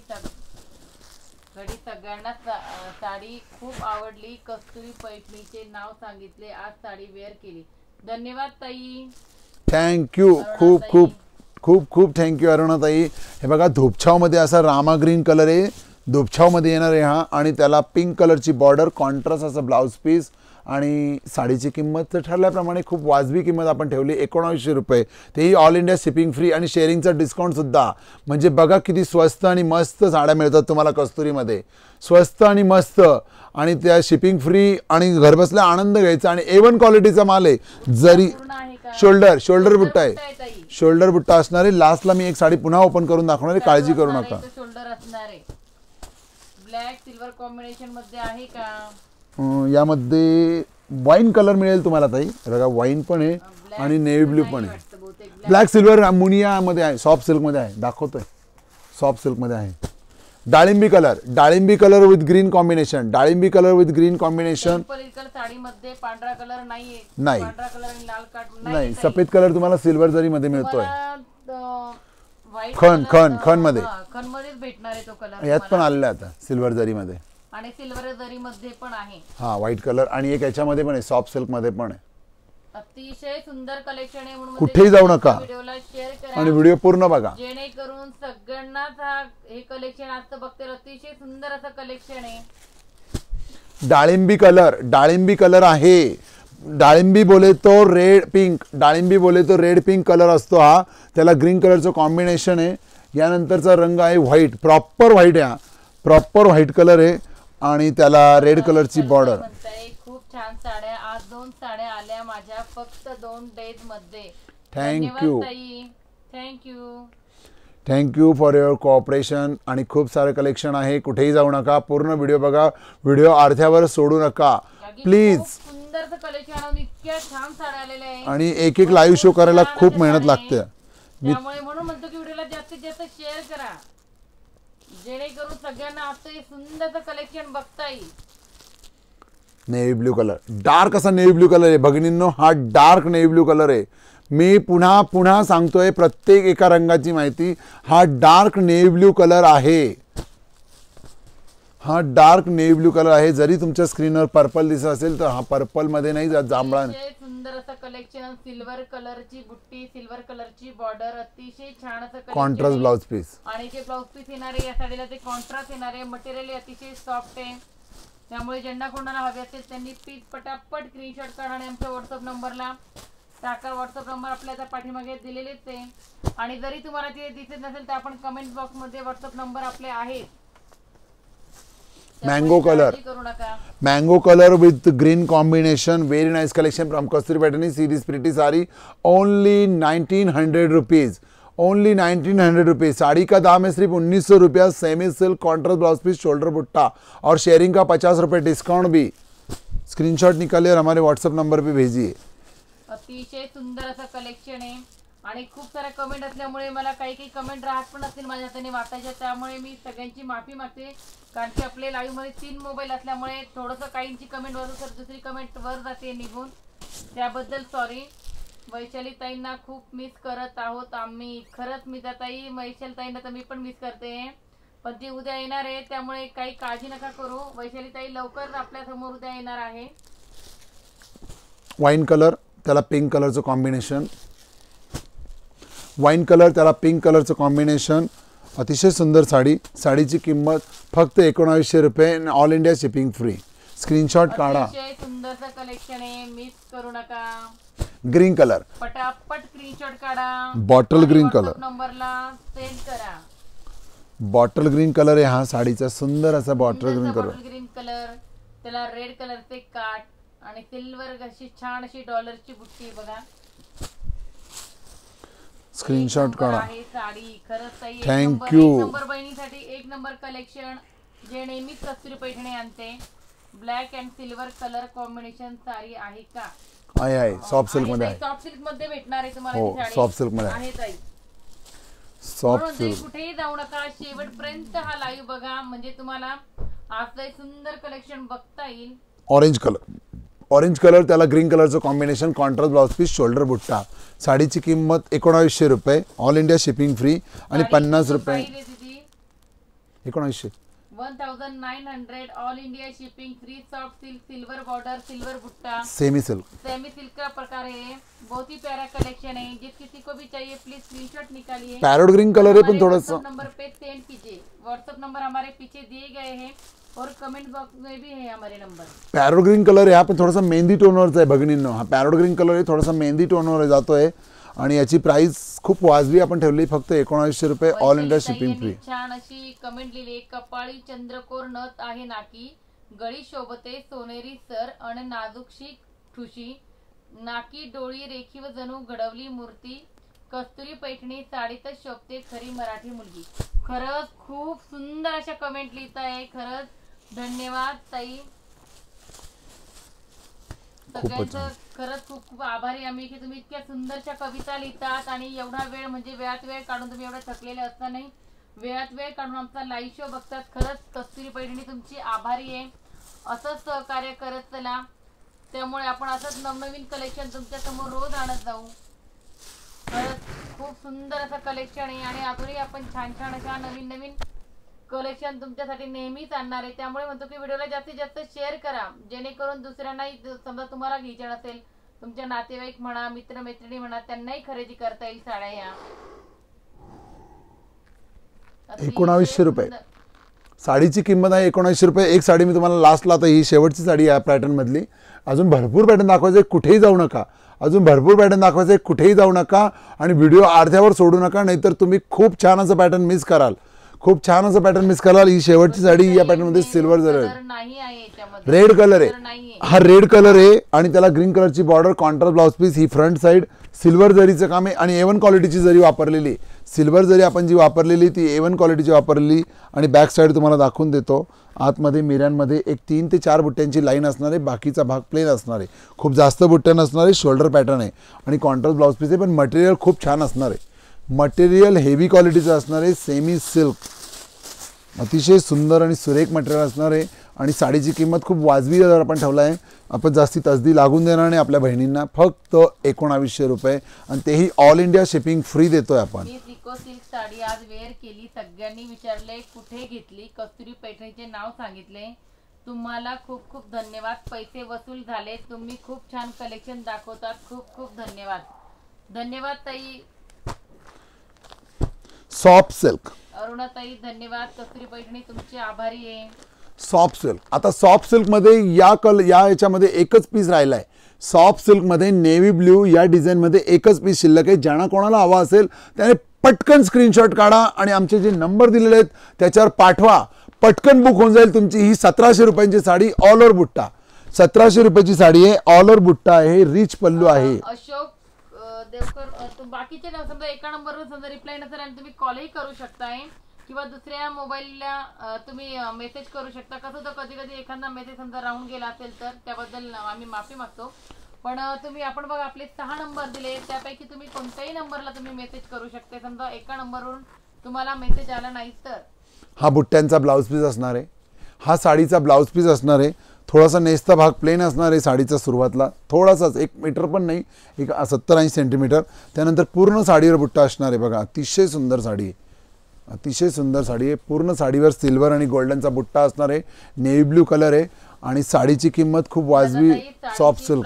सगळ्यांना साडी खूप आवडली, कस्तुरी पैठणीचे नाव सांगितले, आज साडी वेअर केली। धन्यवाद ताई, थँक्यू, खूप खूप खूप खूप थँक्यू अरुणाताई। हे बघा धूपछाव मध्ये असा रामा ग्रीन कलर आहे, धूपछाव मध्ये येणार आहे हा, आणि त्याला पिंक कलरची बॉर्डर, कॉन्ट्रास्ट असा ब्लाउज पीस, आणि साडीची किंमत ठरल्याप्रमाणे खूप वाजवी किंमत आपण ठेवली 1900 रुपये, तेही ऑल इंडिया शिपिंग फ्री आणि शेअरिंगचा डिस्काउंट सुद्धा। म्हणजे बघा किती स्वस्त आणि मस्त साड्या मिळतात तुम्हाला कस्तुरीमध्ये, स्वस्त आणि मस्त, आणि त्या शिपिंग फ्री, आणि घरबसल्या आनंद घ्यायचा। आणि A1 क्वालिटीचा माल आहे, जरी शोल्डर बुट्टा आहे, शोल्डर बुट्टा असणार आहे। लास्टला मी एक साडी पुन्हा ओपन करून दाखवणार आहे, काळजी करू नका। शोल्डर असणार आहे, ब्लॅक सिल्वर कॉम्बिनेशन मध्ये आहे का? यामध्ये वाईन कलर मिळेल तुम्हाला ताई, बघा वाईन पण आहे आणि नेव्ही ब्लू पण आहे। ब्लॅक सिल्वर मुनिया मध्ये आहे, सॉफ्ट सिल्क मध्ये आहे, दाखवतोय सॉफ्ट सिल्क मध्ये आहे। डाळिंबी कलर विथ ग्रीन कॉम्बिनेशन, डाळिंबी कलर विथ ग्रीन कॉम्बिनेशन। साडीमध्ये पांढरा कलर नाहीये, नाही, पांढरा कलर आणि लाल काट नाही, सफेद कलर तुम्हाला सिल्वर जरी मध्ये मिळतोय, खन मध्ये भेटणार आहे तो कलर, यात पण आलेला आता सिल्वर जरी मध्ये, आणि सिल्वर जरी मध्ये पण आहे, हा व्हाईट कलर, आणि एक याच्यामध्ये पण आहे, सॉफ्ट सिल्क मध्ये पण आहे। अतिशय सुंदर कलेक्शन आहे, म्हणून कुठेही जाऊ नका, व्हिडिओला शेअर करा आणि व्हिडिओ पूर्ण बघा, जेणेकरून सगळ्यांनाच हे कलेक्शन आज बघते। अतिशय सुंदर असं कलेक्शन आहे। डाळिंबी कलर आहे, डाळिंबी बोले तो रेड पिंक, डाळिंबी बोले तो रेड पिंक कलर असतो हा, त्याला ग्रीन कलरचं कॉम्बिनेशन आहे। यानंतरचा रंग आहे व्हाईट, प्रॉपर व्हाईट आहे, प्रॉपर व्हाईट कलर आहे, आणि त्याला रेड कलरची बॉर्डर। खूप छान साड्या. आज 2 साड्या आल्या माझ्या फक्त 2 डेज मध्ये. Thank you thank you. Thank you for your cooperation. आणि खूप सारे कलेक्शन आहे, कुठेही जाऊ नका, पूर्ण व्हिडिओ बघा, व्हिडिओ अर्ध्यावर सोडू नका प्लीज. सुंदर कलेक्शन, इतक्या छान साड्या आलेल्या आहे आणि एक एक लाईव्ह शो करायला खूप मेहनत लागते. त्यामुळे म्हणून म्हणतो की व्हिडिओला जास्तीत जास्त शेअर करा, जेणेकरून सगळ्यांना आता हे सुंदर कलेक्शन बघता येईल. नेव्ही ब्ल्यू कलर, डार्क असा नेव्ही ब्ल्यू कलर आहे भगिनींनो, हा डार्क नेव्ही ब्ल्यू कलर आहे. मी पुन्हा पुन्हा सांगतोय प्रत्येक एका रंगाची माहिती. हा डार्क नेव्ही ब्ल्यू कलर आहे, हा डार्क नेव्ही ब्ल्यू कलर आहे. जरी तुमच्या स्क्रीनवर पर्पल दिसत असेल तर हा पर्पल मध्ये नाही जात, जांभळा. सुंदर असं कलेक्शन, सिल्वर कलरची बुट्टी, सिल्वर कलरची बॉर्डर, अतिशय छान असं कॉन्ट्रास्ट ब्लाउज पीस. आणि जे ब्लाउज पीस येणार आहे या साडीला ते कॉन्ट्रास्ट येणार आहे. मटेरियल अतिशय सॉफ्ट आहे, त्यामुळे ज्यांना कोणाला हवे असेल त्यांनी पीस पटापट स्क्रीनशॉट काढा आणि आमच्या व्हॉट्सअप नंबरला टाका. व्हॉट्सअप नंबर आपल्याला पाठीमागे दिलेलेच आहे. आणि जरी तुम्हाला ते दिसत नसेल तर आपण कमेंट बॉक्स मध्ये व्हॉट्सअप नंबर आपले आहेत. Mango colour, mango colour with green combination, very nice collection from Kasturi Paithani. Series pretty sari only 1900 rupees, only 1900 rupees. Sari का दाम है सिर्फ 1900 रुपया. Semi silk contrast blouse piece, shoulder बुट्टा और शेयरिंग का 50 रुपये डिस्काउंट भी. स्क्रीनशॉट निकालिए और हमारे व्हाट्सएप नंबर पे भेजिए. अतिशय सुंदर असं कलेक्शन आहे आणि खूप साऱ्या कमेंट असल्यामुळे मला काही काही कमेंट राहत पण असतील माझ्या हाताने वाचायच्या, त्यामुळे मी सगळ्यांची माफी मागते. कारण की आपले लाईव्ह मध्ये 3 मोबाईल असल्यामुळे थोडंसं काहींची कमेंट वर तर दुसरी कमेंट वर जाते निघून, त्याबद्दल सॉरी. वैशाली ताईंना खूप मिस करत आहोत आम्ही. खरंच मिता ताई, वैशाली ताईंना तर मी पण मिस करते, पण ती उद्या येणार आहे त्यामुळे काही काळजी नका करू. वैशाली ताई लवकर आपल्या समोर उद्या येणार आहे. वाईन कलर, त्याला पिंक कलरचं कॉम्बिनेशन, वाईन कलर त्याला पिंक कलरचं कॉम्बिनेशन. अतिशय सुंदर साडी. साडीची किंमत फक्त 1900 रुपये, all India shipping free. Screenshot काढा. अतिशय सुंदरचं कलेक्शन आहे, मिस करू नका. ग्रीन कलर, पटापट स्क्रीनशॉट काढा, बॉटल ग्रीन कलर, नंबरला सेंड करा. बॉटल ग्रीन कलर आहे हा साडीचा, सुंदर असा bottle green colour. Bottle green colour, त्याला रेड कलरचे काट आणि सिल्वर अशी छान अशी डॉलरची बुट्टी बघा. स्क्रीनशॉट काढा. साडी खरंच ताई Thank you. एक नंबर बहिणीसाठी एक नंबर कलेक्शन, जे नेहमीच कस्तुरी पैठणी आणते. Black and silver colour combination sari आहे का? आहे सॉफ्ट सिल्क मध्ये आहे. सॉफ्ट सिल्क मध्ये भेटणार आहे तुम्हाला हो, ही साडी. सॉफ्ट सिल्क मध्ये आहे ताई. Soft silk. कुठेही जाऊ नका, शेवटपर्यंत हा लाईव्ह बघा, म्हणजे तुम्हाला आज सुंदर कलेक्शन बघता येईल. ऑरेंज कलर, ऑरेंज कलर त्याला ग्रीन कलरचं combination, contrast blouse piece, shoulder बुट्टा. साडीची किंमत 1900 रुपये, ऑल इंडिया शिपिंग फ्री. आणि 50 रुपये 1900, 1900 all India shipping free. Soft silk, silver border, silver बुट्टा, सेमी सिल्क. सेमी सिल्क का प्रकार है. बहुत ही प्यारा कलेक्शन है. जिस किसी को भी चाहिए प्लीज स्क्रीनशॉट निकालिए. पैरोट ग्रीन कलर है पण थोड़ा सा. नंबर पे सेंड कीजिए. व्हाट्सएप नंबर हमारे पीछे दिए गए हैं और कमेंट बॉक्स में भी है हमारे नंबर. पैरोट ग्रीन कलर आहे हा, पण थोडासा मेहंदी टोनवरचा आहे भगिनींनो. हा पैरोट ग्रीन कलर आहे, थोडासा मेहंदी टोनवर जातोय. आणि याची प्राइस खूप वाजवी आपण ठेवली, फक्त 1900 रुपये, ऑल इंडिया शिपिंग फ्री. छान अशी कमेंट लिहिली. कपाळी चंद्रकोर नथ आहे नाकी, गळी शोभते सोनेरी सर आणि नाजूकशी ठुशी, नाकी डोळी रेखीव जणू घडवली मूर्ती, कस्तुरी पैठणी साडीतच शोभते खरी मराठी मुलगी. खरंच खूप सुंदर अशा कमेंट लिहित आहे. खरंच धन्यवाद ताई, सगळ्यांचं खरंच खूप खूप आभारी आम्ही की तुम्ही इतक्या सुंदरशा कविता लिहितात आणि एवढा वेळ, म्हणजे वेळात वेळ काढून तुम्ही एवढे थकलेले असतानाही वेळात वेळ काढून आमचा लाईव्ह शो बघतात. खरंच कस्तुरी पैठणी तुमची आभारी आहे. असंच सहकार्य करत चला, त्यामुळे आपण असंच नवनवीन कलेक्शन तुमच्या समोर रोज आणत जाऊ. खरंच खूप सुंदर असं कलेक्शन आहे आणि अजूनही आपण छान छान अशा नवीन नवीन कलेक्शन तुमच्यासाठी नेहमीच आणणार आहे. त्यामुळे म्हणतो की व्हिडिओला जास्तीत जास्त शेअर करा, जेणेकरून दुसऱ्यांनाही, समजा तुम्हाला घ्यायचे असेल, तुमच्या नातेवाईक म्हणा, मित्र मैत्रिणी म्हणा, त्यांनाही खरेदी करता येईल साड्या या. 1900 रुपये साडीची किंमत आहे. 1900 रुपये. एक साडी मी तुम्हाला लास्टला, आता ही शेवटची साडी आहे पॅटर्न मधली. अजून भरपूर पॅटर्न दाखवायचे, कुठेही जाऊ नका. अजून भरपूर पॅटर्न दाखवायचे, कुठेही जाऊ नका. आणि व्हिडिओ अर्ध्यावर सोडू नका, नाहीतर तुम्ही खूप छान असं पॅटर्न मिस कराल. खूप छान असं पॅटर्न मिस कराल. ही शेवटची साडी या पॅटर्न मध्ये सिल्वर जरी नाही आहे याच्यामध्ये, रेड कलर आहे. नाहीये. हा रेड कलर आहे आणि त्याला ग्रीन कलरची बॉर्डर, कॉन्ट्रास्ट ब्लाउज पीस, ही फ्रंट साइड सिल्वर जरीचं काम आहे आणि A1 क्वालिटीची जरी वापरलेली. सिल्वर जरी आपण जी वापरलेली ती A1 क्वालिटीची वापरलेली. आणि बॅक साइड तुम्हाला दाखवून देतो. आतमध्ये मिऱ्यांमध्ये एक 3 ते 4 बुट्ट्यांची लाईन असणार आहे, बाकीचा भाग प्लेन असणार आहे. खूप जास्त बुट्ट्या नसणार आहे, शोल्डर पॅटर्न आहे आणि कॉन्ट्रास्ट ब्लाउज पीस आहे. पण मटेरियल खूप छान असणार आहे. मटेरियल हेवी क्वालिटीचं असणार आहे, सेमी सिल्क, अतिशय सुंदर आणि सुरेख मटेरियल असणार आहे. आणि साडीची किंमत खूप वाजवी दर आपण ठेवला आहे. आपण जास्ती तसदी लागून देणार नाही आपल्या बहिणींना. फक्त 1900 रुपये आणि तेही ऑल इंडिया शिपिंग फ्री देतोय आपण. मी सिको सिल्क साडी आज वेअर केली. सगळ्यांनी विचारले कुठे घेतली, कस्तुरी पैठणीचे नाव सांगितले. तुम्हाला खूप खूप धन्यवाद. पैसे वसूल झाले. तुम्ही खूप छान कलेक्शन दाखवतात. खूप खूप धन्यवाद. धन्यवाद ताई. सॉफ्ट सिल्क अरुणाताई धन्यवाद. कस्तुरी पैठणी तुमची आभारी आहे. Soft silk. आता सॉफ्ट सिल्कमध्ये या याच्यामध्ये एकच पीस राहिला आहे. सॉफ्ट सिल्कमध्ये नेव्ही ब्ल्यू या डिझाईनमध्ये एकच पीस शिल्लक आहे. ज्यांना कोणाला हवा असेल त्याने पटकन स्क्रीनशॉट काढा आणि आमचे जे नंबर दिलेले आहेत त्याच्यावर पाठवा. पटकन बुक होऊन जाईल तुमची. ही 1700 रुपयांची साडी ऑल ओव्हर बुट्टा, 1700 रुपयाची साडी आहे. ऑल ओव्हर बुट्टा आहे, रिच पल्लू आहे. अशोक देवकर बाकीचे समजा एका नंबरवर समजा रिप्लाय नसेल आणि तुम्ही कॉलही करू शकताय किंवा दुसऱ्या मोबाईलला तुम्ही मेसेज करू शकता. कसं होतं कधी कधी एखादा मेसेज समजा राहून गेला असेल तर त्याबद्दल आम्ही माफी मागतो. पण तुम्ही आपण बघा आपले 6 नंबर दिले, त्यापैकी तुम्ही कोणत्याही नंबरला तुम्ही मेसेज करू शकता. समजा एका नंबरवरून तुम्हाला मेसेज आला नाही तर हा बुट्ट्यांचा ब्लाउज पीस असणार आहे. हा साडीचा ब्लाउज पीस असणार आहे. थोडासा नेसता भाग प्लेन असणार आहे साडीचा सुरुवातला, थोडासाच 1 मीटर पण नाही, एक 70-80 सेंटीमीटर. त्यानंतर पूर्ण साडीवर बुट्टा असणार आहे. बघा अतिशय सुंदर साडी आहे, अतिशय सुंदर साडी आहे. पूर्ण साडीवर सिल्वर आणि गोल्डनचा बुट्टा असणार आहे. नेव्ही ब्ल्यू कलर आहे आणि साडीची किंमत खूप वाजवी. Soft silk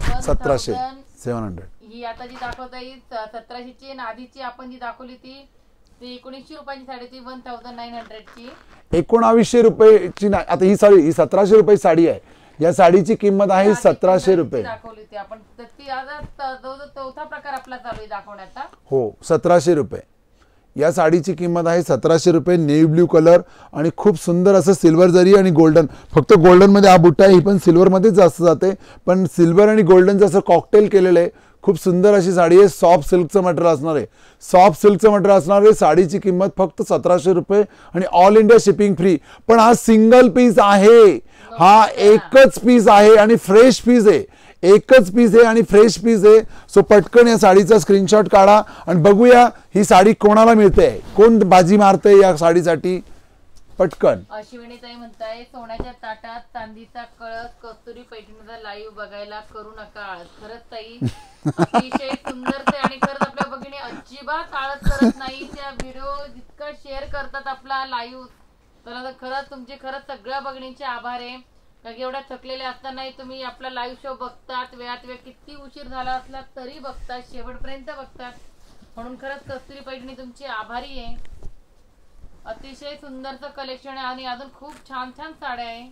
1700. ही आता जी दाखवता येईल 1700 ची आणि आधीची आपण जी दाखवली ती 1900 रुपयाची साडी ती 1900 ची. 1900 रुपयाची नाही. आता ही साडी, ही 1700 रुपये साडी आहे. या साडीची किंमत आहे 1700 रुपये. दाखवली होती आपण ती. आता चौथा प्रकार आपला चालू आहे दाखवण्याचा. हो 1700 रुपये. या साडीची किंमत आहे 1700 रुपये. नेव्ही ब्ल्यू कलर आणि खूप सुंदर असं सिल्वर जरी आणि गोल्डन. फक्त गोल्डनमध्ये हा बुट्टा आहे, ही पण सिल्वरमध्येच जास्त जाते. पण सिल्वर आणि गोल्डनचं असं कॉकटेल केलेलं आहे. खूप सुंदर अशी साडी आहे. सॉफ्ट सिल्कचं मटेरियल असणार आहे. सॉफ्ट सिल्कचं मटेरियल असणार आहे. साडीची किंमत फक्त 1700 रुपये आणि ऑल इंडिया शिपिंग फ्री. पण हा सिंगल पीस आहे, हा एकच पीस आहे आणि फ्रेश पीस आहे. एकच पीस आहे आणि फ्रेश पीस आहे. सो पटकन या साडीचा स्क्रीनशॉट काढा आणि बघूया ही साडी कोणाला मिळते, कोण बाजी मारते या साडीसाठी. पटकन. अश्विनीताई म्हणताय सोन्याच्या ताटात चांदीचा कळस, कस्तुरी पैठणीचा लाईव्ह बघायला करू नका आळस. खरंच ताई अतिशय सुंदर ते आणि खरंच आपल्या भगिनी अजिबात आळस करत नाही. त्या व्हिडिओ जितका शेअर करतात आपला लाईव्ह, तर खरंच तुमचे खरंच सगळ्या भगिनींचे आभार आहे. कारण एवढ्या थकलेले असतानाही तुम्ही आपला लाईव्ह शो बघतात. वेळात वेळ किती उशीर झाला असला तरी बघतात, शेवटपर्यंत बघतात. म्हणून खरंच कस्तुरी पैठणी तुमची आभारी आहे. अतिशय सुंदरचं कलेक्शन आहे आणि अजून खूप छान छान साड्या आहे.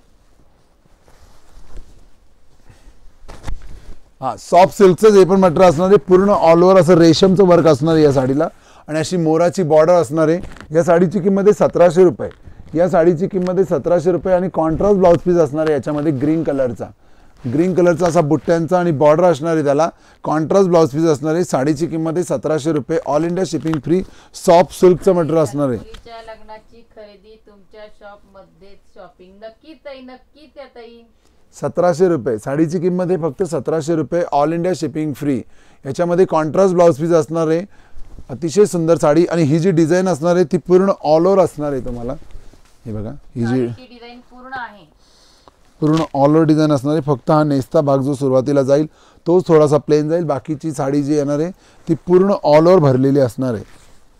हा सॉफ्ट सिल्कचं जे पण मटेरियल असणार आहे पूर्ण ऑल ओव्हर असं रेशमचं वर्क असणार आहे या साडीला आणि अशी मोराची बॉर्डर असणार आहे. या साडीची किंमत आहे 1700 रुपये. या साडीची किंमत आहे 1700 रुपये आणि कॉन्ट्रास्ट ब्लाउज पीस असणार आहे याच्यामध्ये ग्रीन कलरचा असा बुट्ट्यांचा आणि बॉर्डर असणार आहे. त्याला कॉन्ट्रास्ट ब्लाउज पीस असणार आहे. साडीची किंमत आहे 1700 रुपये. All India shipping free. Soft सिल्कचं मटेरियल असणार आहे. लग्नाची खरेदी तुमच्या शॉप मध्ये शॉपिंग नक्कीच आहे, नक्कीच आहे ताई. 1700 रुपये साडीची किंमत आहे फक्त 1700 रुपये. All India shipping free. याच्यामध्ये कॉन्ट्रास्ट ब्लाउज पीस असणार आहे. अतिशय सुंदर साडी आणि ही जी डिझाईन असणार आहे ती पूर्ण ऑल ओव्हर असणार आहे. तुम्हाला हे बघा ही जी डिझाईन पूर्ण आहे, पूर्ण ऑल ओव्हर डिझाईन असणार आहे. फक्त हा नेसता भाग जो सुरुवातीला जाईल तोच थोडासा प्लेन जाईल. बाकीची साडी जी येणार आहे ती पूर्ण ऑल ओव्हर भरलेली असणार आहे.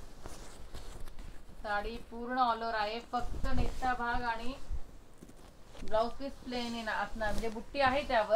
साडी पूर्ण ऑल ओव्हर आहे. फक्त नेसता भाग आणि ब्लाउज पीस प्लेन असणार, म्हणजे बुट्टी आहे त्यावर.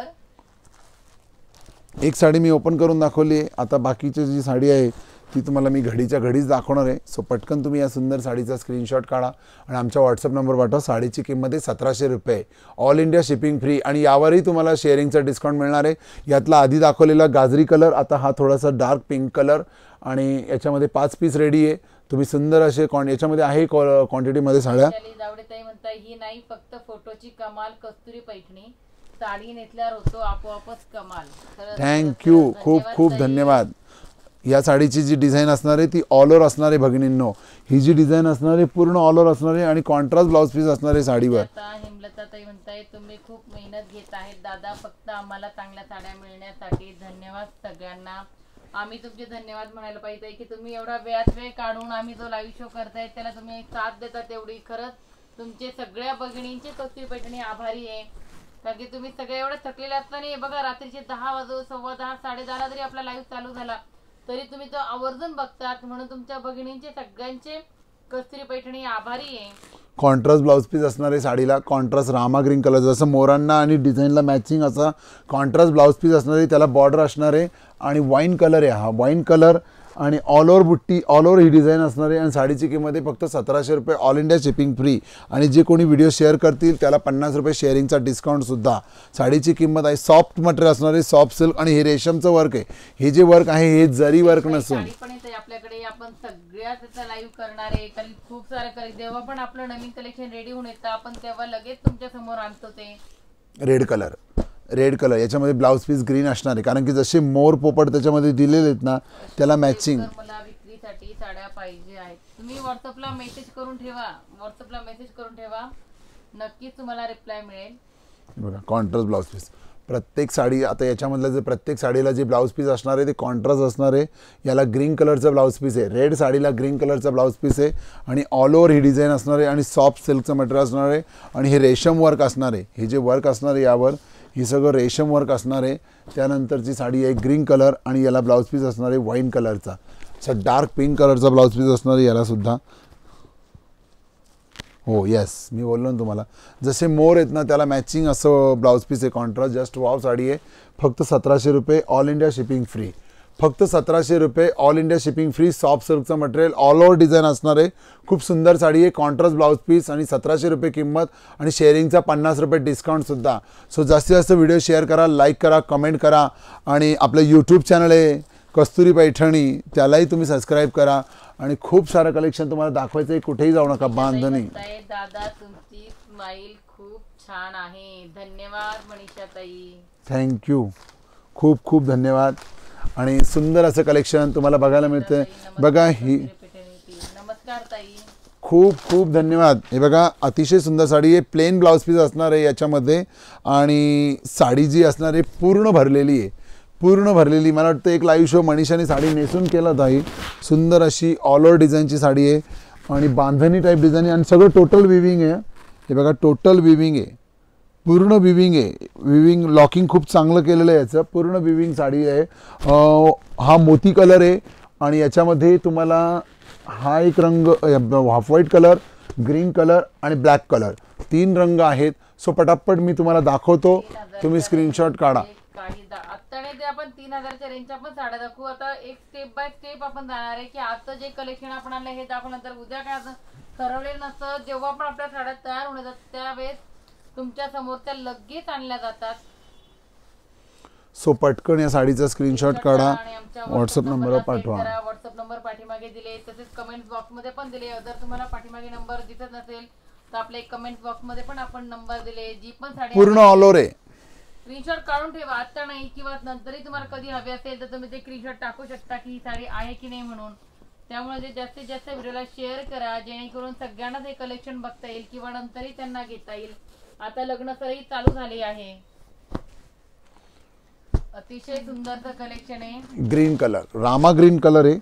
एक साडी मी ओपन करून दाखवली आहे. आता बाकीची जी साडी आहे ती तुम्हाला मी घडीच्या घडीच दाखवणार आहे. सो पटकन तुम्ही या सुंदर साडीचा स्क्रीनशॉट काढा आणि आमच्या व्हॉट्सअप नंबर पाठवा. साडीची किंमत आहे 1700 रुपये. ऑल इंडिया शिपिंग फ्री आणि यावरही तुम्हाला शेअरिंगचा डिस्काउंट मिळणार आहे. यातला आधी दाखवलेला गाजरी कलर, आता हा थोडासा डार्क पिंक कलर आणि याच्यामध्ये 5 पीस रेडी आहे. तुम्ही सुंदर असे याच्यामध्ये आहे क्वांटिटीमध्ये साड्या. जावडेताई म्हणताय ही नाही फक्त फोटोची कमाल कस्तुरी पैठणी, साडी नेसल्यावर होतो आपोआपच कमाल. थँक्यू, खूप खूप धन्यवाद. या साडीची जी डिझाईन असणार आहे ती ऑल ओव्हर असणार आहे भगिनींनो. ही जी डिझाईन असणार आहे पूर्ण ऑल ओव्हर असणार आहे आणि कॉन्ट्रास्ट ब्लाउज पीस असणार आहे साडीवर. हेमलताताई म्हणताय तुम्ही खूप मेहनत घेत आहेत दादा, फक्त आम्हाला चांगल्या साड्या मिळण्यासाठी. धन्यवाद सगळ्यांना. आम्ही तुमचे धन्यवाद म्हणायला पाहिजे की तुम्ही एवढा वेळात वेळ काढून आम्ही जो लाईव्ह शो करताय त्याला तुम्ही साथ देता, तेवढी खरंच तुमचे सगळ्या भगिनींचे कस्तुरी पैठणी आभारी आहे. कारण की तुम्ही सगळे एवढे थकलेले असताना बघा रात्रीचे 10 वाजून 10:15 10:30 जरी आपला लाईव्ह चालू झाला तरी तुम्ही तो आवर्जून बघतात, म्हणून तुमच्या भगिनींचे सगळ्यांचे कस्तुरी पैठणी आभारी आहे. कॉन्ट्रास्ट ब्लाउज पीस असणार आहे साडीला, कॉन्ट्रास्ट रामा ग्रीन कलर, जसं मोरांना आणि डिझाईनला मॅचिंग असा कॉन्ट्रास्ट ब्लाउज पीस असणार आहे. त्याला बॉर्डर असणार आहे आणि वाईन कलर आहे हा, वाईन कलर आणि ऑल ओव्हर बुट्टी, ऑल ओव्हर ही डिझाईन असणार आहे. आणि साडीची किंमत आहे फक्त 1700 रुपये, ऑल इंडिया शिपिंग फ्री. आणि जे कोणी व्हिडिओ शेअर करतील त्याला 50 रुपये शेअरिंगचा डिस्काउंटसुद्धा. साडीची किंमत आहे, सॉफ्ट मटेरियल असणार आहे, सॉफ्ट सिल्क आणि हे रेशमचं वर्क आहे. हे जे वर्क आहे हे जरी वर्क नसून आपल्याकडे आपण सगळ्या त्याचा लाईव्ह करणार आहे. कारण खूप सारे कलेक्शन जेव्हा पण आपलं नवीन कलेक्शन रेडी होऊन येतं आपण तेव्हा लगेच तुमच्या समोर आणतो. ते रेड कलर याच्यामध्ये ब्लाउज पीस ग्रीन असणार आहे, कारण की जसे मोर पोपट त्याच्यामध्ये दिलेले आहेत ना त्याला मॅचिंग. मला विक्रीसाठी साड्या पाहिजे आहेत. तुम्ही व्हॉट्सअपला मेसेज करून ठेवा, नक्कीच तुम्हाला रिप्लाय मिळेल. बघा कॉन्ट्रास्ट ब्लाउज पीस प्रत्येक साडी, आता याच्यामधलं जे प्रत्येक साडीला जे ब्लाउज पीस असणार आहे ते कॉन्ट्रास्ट असणार आहे. याला ग्रीन कलरचा ब्लाउज पीस आहे, रेड साडीला ग्रीन कलरचा ब्लाउज पीस आहे आणि ऑल ओव्हर ही डिझाईन असणार आहे आणि सॉफ्ट सिल्कचं मटेरियल असणार आहे आणि हे रेशम वर्क असणार आहे. हे जे वर्क असणार आहे यावर ही सगळं रेशम वर्क असणार आहे. त्यानंतरची साडी आहे ग्रीन कलर आणि याला ब्लाउज पीस असणार आहे वाईन कलरचा, असं डार्क पिंक कलरचा ब्लाउज पीस असणार आहे यालासुद्धा. हो येस, मी बोललो ना तुम्हाला जसे मोर आहेत ना त्याला मॅचिंग असं ब्लाउज पीस आहे कॉन्ट्रास्ट. जस्ट वाव साडी आहे, फक्त 1700 रुपये, ऑल इंडिया शिपिंग फ्री. फक्त 1700 रुपये, all India shipping free. Soft सिल्कचं मटेरियल, ऑल ओव्हर डिझाईन असणार आहे. खूप सुंदर साडी आहे, कॉन्ट्रास्ट ब्लाउज पीस आणि 1700 रुपये किंमत आणि शेअरिंगचा 50 रुपये डिस्काउंटसुद्धा. सो जास्तीत जास्त व्हिडिओ शेअर करा, लाईक करा, कमेंट करा आणि आपलं यूट्यूब चॅनल आहे कस्तुरी पैठणी त्यालाही तुम्ही सबस्क्राईब करा. आणि खूप सारं कलेक्शन तुम्हाला दाखवायचं आहे, कुठेही जाऊ नका, बांधणी. दादा तुमची स्माईल खूप छान आहे. धन्यवाद मनीषाताई, थँक्यू, खूप खूप धन्यवाद. आणि सुंदर असं कलेक्शन तुम्हाला बघायला मिळतं. बघा ही, नमस्कार ताई, खूप खूप धन्यवाद. हे बघा अतिशय सुंदर साडी आहे, प्लेन ब्लाउज पीस असणार आहे याच्यामध्ये आणि साडी जी असणार आहे पूर्ण भरलेली आहे, पूर्ण भरलेली. मला वाटतं एक लाईव्ह शो मनीषाने साडी नेसून केला ताई. सुंदर अशी ऑल ओव्हर डिझाईनची साडी आहे आणि बांधणी टाईप डिझाईन आणि सगळं टोटल विविंग आहे. हे बघा टोटल विविंग आहे, पूर्ण विविंग आहे. विविंग लॉकिंग खूप चांगलं केलेलं आहे याचं, पूर्ण विविंग साडी आहे. हा मोती कलर आहे आणि याच्यामध्ये तुम्हाला हा एक रंग half white colour, green colour आणि ब्लॅक कलर 3 रंग आहेत. सो पटापट मी तुम्हाला दाखवतो, तुम्ही स्क्रीनशॉट काढा. आता आपण 3000च्या रेंजच्या पण साड्या दाखवू. आता एक स्टेप बाय स्टेप आपण जाणार आहे की आता जे कलेक्शन आपण आणलं हे दाखवल्यानंतर उद्या काय असं ठरवलेलं नसतं. जेव्हा पण आपल्या साड्या तयार होण्यात त्यावेळेस तुमच्या समोर त्या लगेच आणल्या जातात. सो पटकन या साडीचा स्क्रीनशॉट काढा, व्हॉट्सअप नंबरवर पाठवा. व्हॉट्सअप नंबर पाठीमागे दिले, तसेच कमेंट बॉक्स मध्ये पण दिले. जर तुम्हाला पाठीमागे नंबर दिसत नसेल तर आपल्या कमेंट बॉक्स मध्ये पण आपण नंबर दिले. जी पण साडी पूर्ण ऑल ओव्हर आहे, स्क्रीनशॉट काढून ठेवा. आता नाही किंवा नंतरही तुम्हाला कधी हवे असेल तर तुम्ही ते स्क्रीनशॉट टाकू शकता की ही साडी आहे की नाही म्हणून. त्यामुळे जे जास्तीत जास्त व्हिडिओला शेअर करा जेणेकरून सगळ्यांनाच हे कलेक्शन बघता येईल किंवा नंतरही त्यांना घेता येईल. आता लग्न सराई चालू झाली आहे. अतिशय सुंदरचं कलेक्शन आहे, ग्रीन कलर, रामा ग्रीन कलर आहे.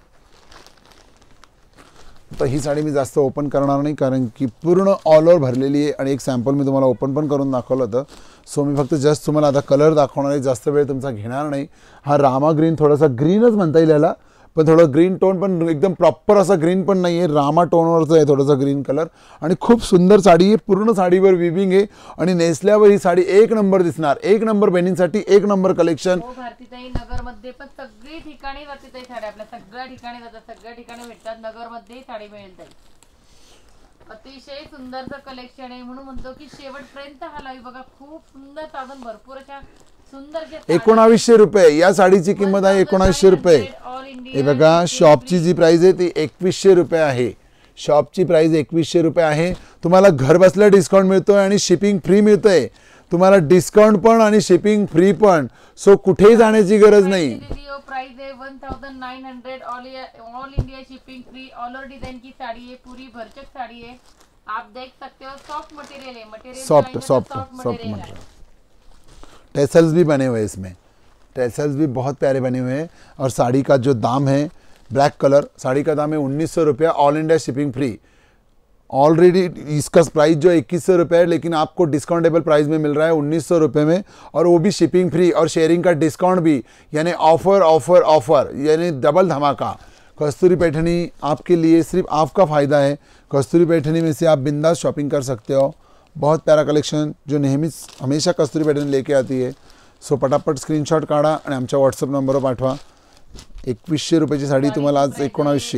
तर ही साडी मी जास्त ओपन करणार नाही कारण की पूर्ण ऑल ओव्हर भरलेली आहे आणि एक सॅम्पल मी तुम्हाला ओपन पण करून दाखवलं होतं. सो मी फक्त जस्ट तुम्हाला आता कलर दाखवणार आहे, जास्त वेळ तुमचा घेणार नाही. हा रामा ग्रीन थोडासा ग्रीनच म्हणता येईल याला, पण थोडं ग्रीन टोन पण एकदम प्रॉपर असा ग्रीन पण नाही आहे, रामा टोनवरचं आहे थोडासा ग्रीन कलर. आणि खूप सुंदर साडी आहे, पूर्ण साडीवर विविंग आहे आणि नेसल्यावर ही साडी एक नंबर दिसणार. एक नंबर बहिणींसाठी एक नंबर कलेक्शन. भारतीताई नगरमध्ये पण सगळी ठिकाणी जाते ताई साडी, आपल्या सगळ्या ठिकाणी जातात, सगळ्या ठिकाणी भेटतात. नगरमध्ये साडी मिळेल ताई. अतिशय सुंदरचं कलेक्शन आहे म्हणून म्हणतो की शेवटपर्यंत हा लाईव्ह बघा. खूप सुंदर साधन, भरपूर अशा सुंदर 1900 रुपये या साडीची किंमत आहे 1900 रुपये. हे बघा शॉपची जी प्राइस आहे ती 2100 रुपये आहे. शॉपची प्राइस 2100 रुपये आहे. तुम्हाला घर बसल्या डिस्काउंट मिळतोय आणि शिपिंग फ्री मिळतंय. तुम्हाला डिस्काउंट पण आणि शिपिंग फ्री पण. सो कुठेही जाण्याची गरज नाही. प्राइस है 1900 all India shipping free. All over design की साड़ी है, पूरी भरचक साड़ी है. आप देख सकते हो सॉफ्ट मटेरियल है. Material soft material. टेसल्स भी बने हुए हैं इसमें. टेसल्स भी बहुत प्यारे बने हुए हैं. और साड़ी का जो दाम है ब्लैक कलर, साड़ी का दाम है 1900 रुपया. All India shipping free. Already इसका प्राइस जो 2100 रुपये है, लेकिन आपको डिस्काउंटेबल प्राइस में मिल रहा है 1900 रुपये में, और वो भी शिपिंग फ्री और शेयरिंग का डिस्काउंट भी. यानी ऑफर ऑफर ऑफर, यानी डबल धमाका. कस्तूरी पैठनी आपके लिए सिर्फ आपका फ़ायदा है. कस्तूरी पैठनी में से आप बिंदास शॉपिंग कर सकते हो. बहुत प्यारा कलेक्शन जो नेहमीच हमेशा कस्तूरी पैठनी लेके आती है. सो पटापट स्क्रीनशॉट काढा आणि आमच्या व्हॉट्सअप नंबरवर पाठवा. 2100 रुपयाची साडी तुम्हाला आज 1900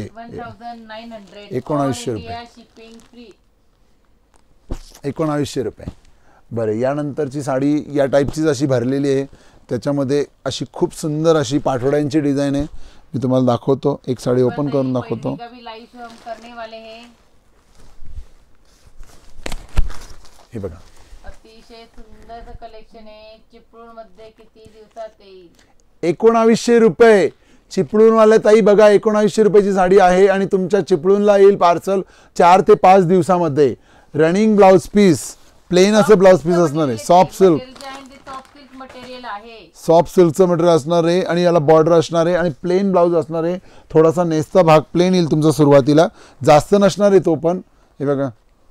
रुपये. बरं, यानंतरची साडी या टाईपचीच अशी भरलेली आहे. त्याच्यामध्ये अशी खूप सुंदर अशी पाठोड्यांची डिझाईन आहे. मी तुम्हाला दाखवतो. एक साडी ओपन करून दाखवतो. हे बघा, अतिशय सुंदर कलेक्शन आहे. चिपळूण मध्ये किती दिवसात येईल? 1900 रुपये. चिपळूणवाल्या ताई बघा, 1900 रुपयाची साडी आहे आणि तुमच्या चिपळूणला येईल पार्सल 4 ते 5 दिवसामध्ये. रनिंग ब्लाउज पीस, प्लेन असं ब्लाउज पीस असणार आहे. सॉफ्ट सिल्क मटेरियल आहे. सॉफ्ट सिल्कचं मटेरियल असणार आहे आणि याला बॉर्डर असणार आहे आणि प्लेन ब्लाउज असणार आहे. थोडासा नेसचा भाग प्लेन येईल तुमचा सुरुवातीला, जास्त नसणार आहे तो पण. हे बघा,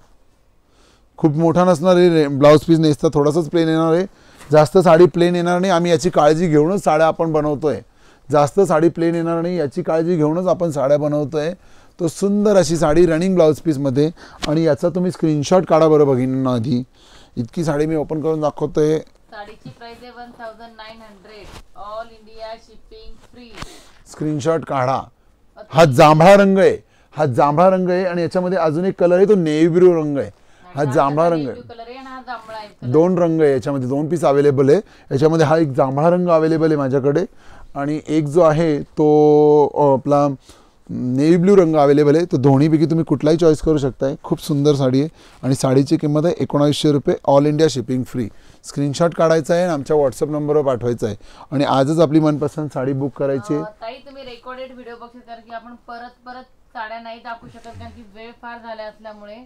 खूप मोठा नसणार आहे ब्लाउज पीस. नेसता थोडासाच प्लेन येणार आहे. जास्त साडी प्लेन येणार नाही. आम्ही याची काळजी घेऊनच साड्या आपण बनवतोय. जास्त साडी प्लेन येणार नाही याची काळजी घेऊनच आपण साड्या बनवतोय. तो सुंदर अशी साडी रनिंग ब्लाउज पीसमध्ये. आणि याचा तुम्ही स्क्रीनशॉट काढा बरं बघितलं आधी. इतकी साडी मी ओपन करून दाखवतोय. साडीची प्राइस आहे 1900. All India shipping free. Screenshot काढा. हा जांभळा रंग आहे. हा जांभळा रंग आहे आणि याच्यामध्ये अजून एक कलर आहे, तो नेव्ही ब्लू रंग आहे. हा जांभळा रंग आहे. 2 रंग आहे याच्यामध्ये. 2 पीस अवेलेबल आहे याच्यामध्ये. हा एक जांभळा रंग अवेलेबल आहे माझ्याकडे आणि एक जो आहे तो आपला नेव्ही ब्लू रंग अवेलेबल आहे. तो दोन्हीपैकी तुम्ही कुठलाही चॉईस करू शकताय. खूप सुंदर साडी आहे आणि साडीची किंमत आहे 1900 रुपये. All India shipping free. Screenshot काढायचा आहे आणि आमच्या व्हॉट्सअप नंबरवर पाठवायचा आहे आणि आजच आपली मनपसंत साडी बुक करायची आहे. ताई तुम्ही रेकॉर्डेड व्हिडिओ बघू शकता की आपण परत साड्या नाही दाखवू शकत कारण की वेळ फार झाला असल्यामुळे.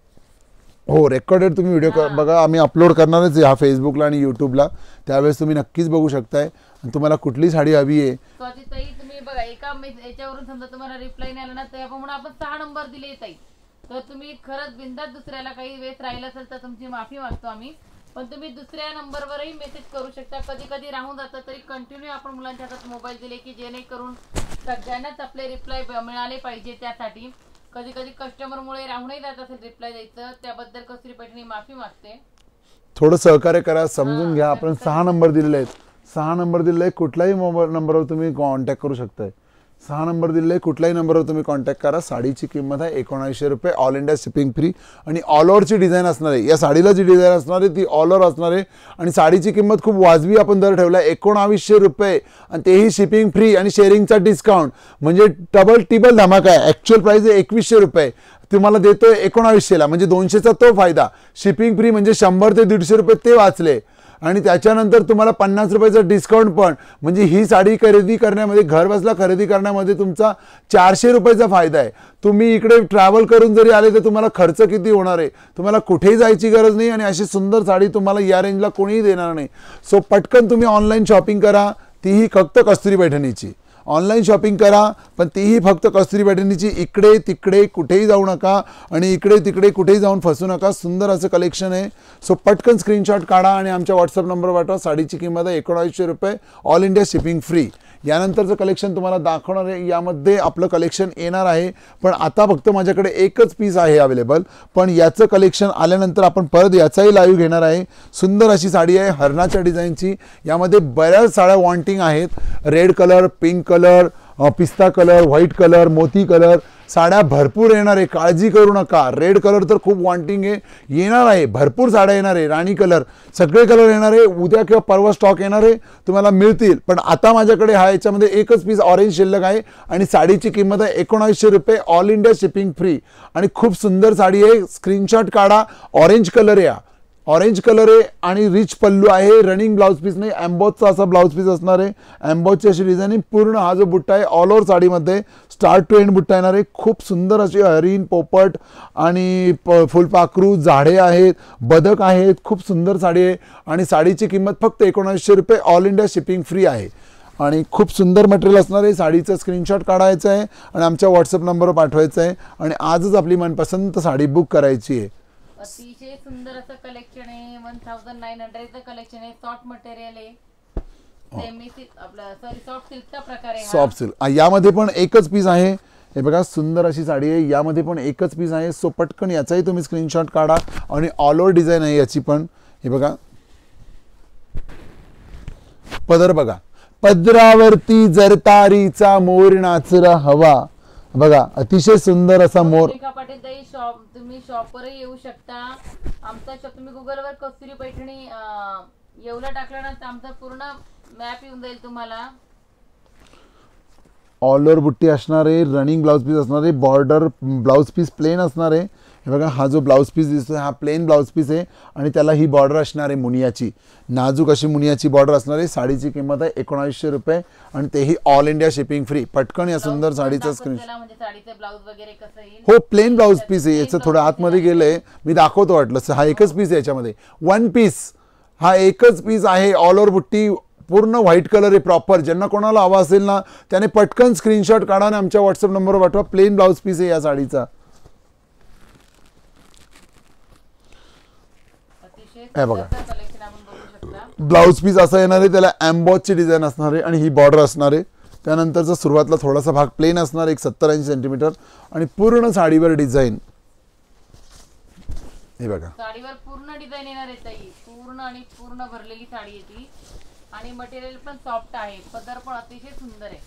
हो, रेकॉर्डेड तुम्ही व्हिडिओ बघा. आम्ही अपलोड करणारच आहे हा फेसबुकला आणि यूट्यूबला. त्यावेळेस तुम्ही नक्कीच बघू शकताय. आणि तुम्हाला कुठली साडी हवी आहे ताई तुम्ही बघा, एका याच्यावरून समजा तुम्हाला रिप्लाय नाही आला ना तर आपण 6 नंबर दिले ताई. तर तुम्ही खरंच बिंदास दुसऱ्याला काही वेळेस राहिला असेल तर तुमची माफी मागतो आम्ही. पण तुम्ही दुसऱ्या नंबरवरही मेसेज करू शकता. कधी कधी राहून जातं तरी कंटिन्यू आपण मुलांच्या हातात मोबाईल दिले की जेणेकरून सगळ्यांनाच आपले रिप्लाय मिळाले पाहिजे. त्यासाठी कधी कधी कस्टमरमुळे राहूनही जात असेल रिप्लाय द्यायचं, त्याबद्दल कस्तुरी पैठणी माफी मागते. थोडं सहकार्य करा, समजून घ्या. आपण 6 नंबर दिलेले आहेत. 6 नंबर दिलेले आहे. कुठल्याही मोबाईल नंबरवर तुम्ही कॉन्टॅक्ट करू शकताय. 6 नंबर दिलेले आहे. कुठल्याही नंबरवर तुम्ही कॉन्टॅक्ट करा. साडीची किंमत आहे 1900 रुपये. ऑल इंडिया शिपिंग फ्री आणि ऑल ओव्हरची डिझाईन असणार आहे. या साडीला जी डिझाईन असणार आहे ती ऑल ओव्हर असणार आहे आणि साडीची किंमत खूप वाजवी आपण दर ठेवला आहे 1900 रुपये आणि तेही शिपिंग फ्री आणि शेअरिंगचा डिस्काउंट. म्हणजे डबल टिबल धमाका आहे. ॲक्च्युअल प्राइस आहे 2100 रुपये. तुम्हाला देतोय 1900ला, म्हणजे 200चा तो फायदा. शिपिंग फ्री म्हणजे 100 ते 150 रुपये ते वाचले आणि त्याच्यानंतर तुम्हाला 50 रुपयाचा डिस्काउंट पण. म्हणजे ही साडी खरेदी करण्यामध्ये, घर बसला खरेदी करण्यामध्ये तुमचा 400 रुपयाचा फायदा आहे. तुम्ही इकडे ट्रॅव्हल करून जरी आले तर तुम्हाला खर्च किती होणार आहे? तुम्हाला कुठेही जायची गरज नाही आणि अशी सुंदर साडी तुम्हाला या रेंजला कोणीही देणार नाही. सो पटकन तुम्ही ऑनलाईन शॉपिंग करा, तीही फक्त कस्तुरी पैठणीची. ऑनलाईन शॉपिंग करा पण तीही फक्त कस्तुरी पैठणीची. इकडे तिकडे कुठेही जाऊ नका आणि इकडे तिकडे कुठेही जाऊन फसू नका. सुंदर असं कलेक्शन आहे. सो पटकन स्क्रीनशॉट काढा आणि आमच्या व्हॉट्सअप नंबर पाठवा. साडीची किंमत आहे 1900 रुपये. All India shipping free. यानंतरचं कलेक्शन तुम्हाला दाखवणार आहे. यामध्ये आपलं कलेक्शन येणार आहे पण आता फक्त माझ्याकडे एकच पीस आहे अवेलेबल. पण याचं कलेक्शन आल्यानंतर आपण परत याचाही लाईव्ह घेणार आहे. सुंदर अशी साडी आहे हरणाच्या डिझाईनची. यामध्ये बऱ्याच साड्या वॉन्टिंग आहेत. रेड कलर, पिंक कलर, पिस्ता कलर, व्हाईट कलर, मोती कलर, साड्या भरपूर येणार आहे, काळजी करू नका. रेड कलर तर खूप वॉन्टिंग आहे, येणार आहे, भरपूर साड्या येणार आहे. राणी कलर, सगळे कलर येणार आहे. उद्या किंवा परवा स्टॉक येणार आहे, तुम्हाला मिळतील. पण आता माझ्याकडे हा याच्यामध्ये एकच पीस ऑरेंज शिल्लक आहे आणि साडीची किंमत आहे 1900 रुपये, ऑल इंडिया शिपिंग फ्री. आणि खूप सुंदर साडी आहे, स्क्रीनशॉट काढा. ऑरेंज कलर आहे, ऑरेंज कलर आहे आणि रिच पल्लू आहे. रनिंग ब्लाउज पीस नाही, एम्बॉजचा असा ब्लाउज पीस असणार आहे. एम्बॉजची अशी डिझाईनिंग, पूर्ण हा जो बुट्टा आहे ऑल ओव्हर साडीमध्ये स्टार्ट टू एंड बुट्टा येणार आहे. खूप सुंदर अशी हरिण, पोपट आणि फुलपाखरू, झाडे आहेत, बदक आहेत. खूप सुंदर साडी आहे आणि साडीची किंमत फक्त 1900 रुपये, ऑल इंडिया शिपिंग फ्री आहे. आणि खूप सुंदर मटेरियल असणार आहे. साडीचं स्क्रीनशॉट काढायचं आहे आणि आमच्या व्हॉट्सअप नंबरवर पाठवायचं आहे आणि आजच आपली मनपसंत साडी बुक करायची आहे. अतिशय सुंदर असं कलेक्शन आहे. 1900 कलेक्शन आहे. सॉफ्ट मटेरियल आहे, सेमी सिल्क आपलं सॉरी सॉफ्ट सिल्कचा प्रकार आहे. सॉफ्ट सिल्क यामध्ये पण एकच पीस आहे. हे बघा सुंदर अशी साडी आहे, यामध्ये पण एकच पीस आहे. सो पटकन याचाही तुम्ही स्क्रीनशॉट काढा आणि ऑल ओव्हर डिझाईन आहे याची पण. हे बघा पदर, बघा पदरावरती जरतारीचा मोर नाचरा हवा. बघा अतिशय सुंदर असा मोर. पाटील ताई शॉप, तुम्ही शॉपवरही येऊ शकता. आमचा शॉप तुम्ही गुगलवर कस्तुरी पैठणी येवला टाकलं ना तर आमचा पूर्ण मॅप येऊन जाईल तुम्हाला. ऑल ओव्हर बुट्टी असणार आहे, रनिंग ब्लाउज पीस असणार आहे, बॉर्डर ब्लाउज पीस प्लेन असणार आहे. हे बघा हा जो ब्लाउज पीस दिसतोय हा प्लेन ब्लाउज पीस आहे आणि त्याला ही बॉर्डर असणार आहे मुनियाची, नाजूक अशी मुनियाची बॉर्डर असणार आहे. साडीची किंमत आहे 1900 रुपये आणि तेही ऑल इंडिया शिपिंग फ्री. पटकन या सुंदर साडीचा स्क्रीनशॉट. म्हणजे साडीचे ब्लाउज वगैरे कसं येईल. हो प्लेन ब्लाउज पीस आहे, याचं थोडं आतमध्ये गेलंय, मी दाखवतो वाटलं. हा एकच पीस आहे याच्यामध्ये, वन पीस, हा एकच पीस आहे. ऑल ओव्हर बुट्टी पूर्ण व्हाईट कलर आहे प्रॉपर. ज्यांना कोणाला हवा असेल ना त्याने पटकन स्क्रीनशॉट काढा आणि आमच्या व्हॉट्सअप नंबरवर पाठवा. प्लेन ब्लाउज पीस आहे या साडीचा. हे बघा ब्लाउज पीस असा येणार आहे, त्याला एम्बॉजची डिझाईन असणार आहे आणि ही बॉर्डर असणार आहे. त्यानंतरचा सुरुवातीला थोडासा भाग प्लेन असणार, एक 70-80 सेंटीमीटर आणि पूर्ण साडीवर डिझाईन. हे बघा साडीवर पूर्ण डिझाईन येणार आहे ताई, पूर्ण आणि पूर्ण भरलेली साडी आहे ती आणि मटेरियल पण सॉफ्ट आहे. पदर पण अतिशय सुंदर आहे,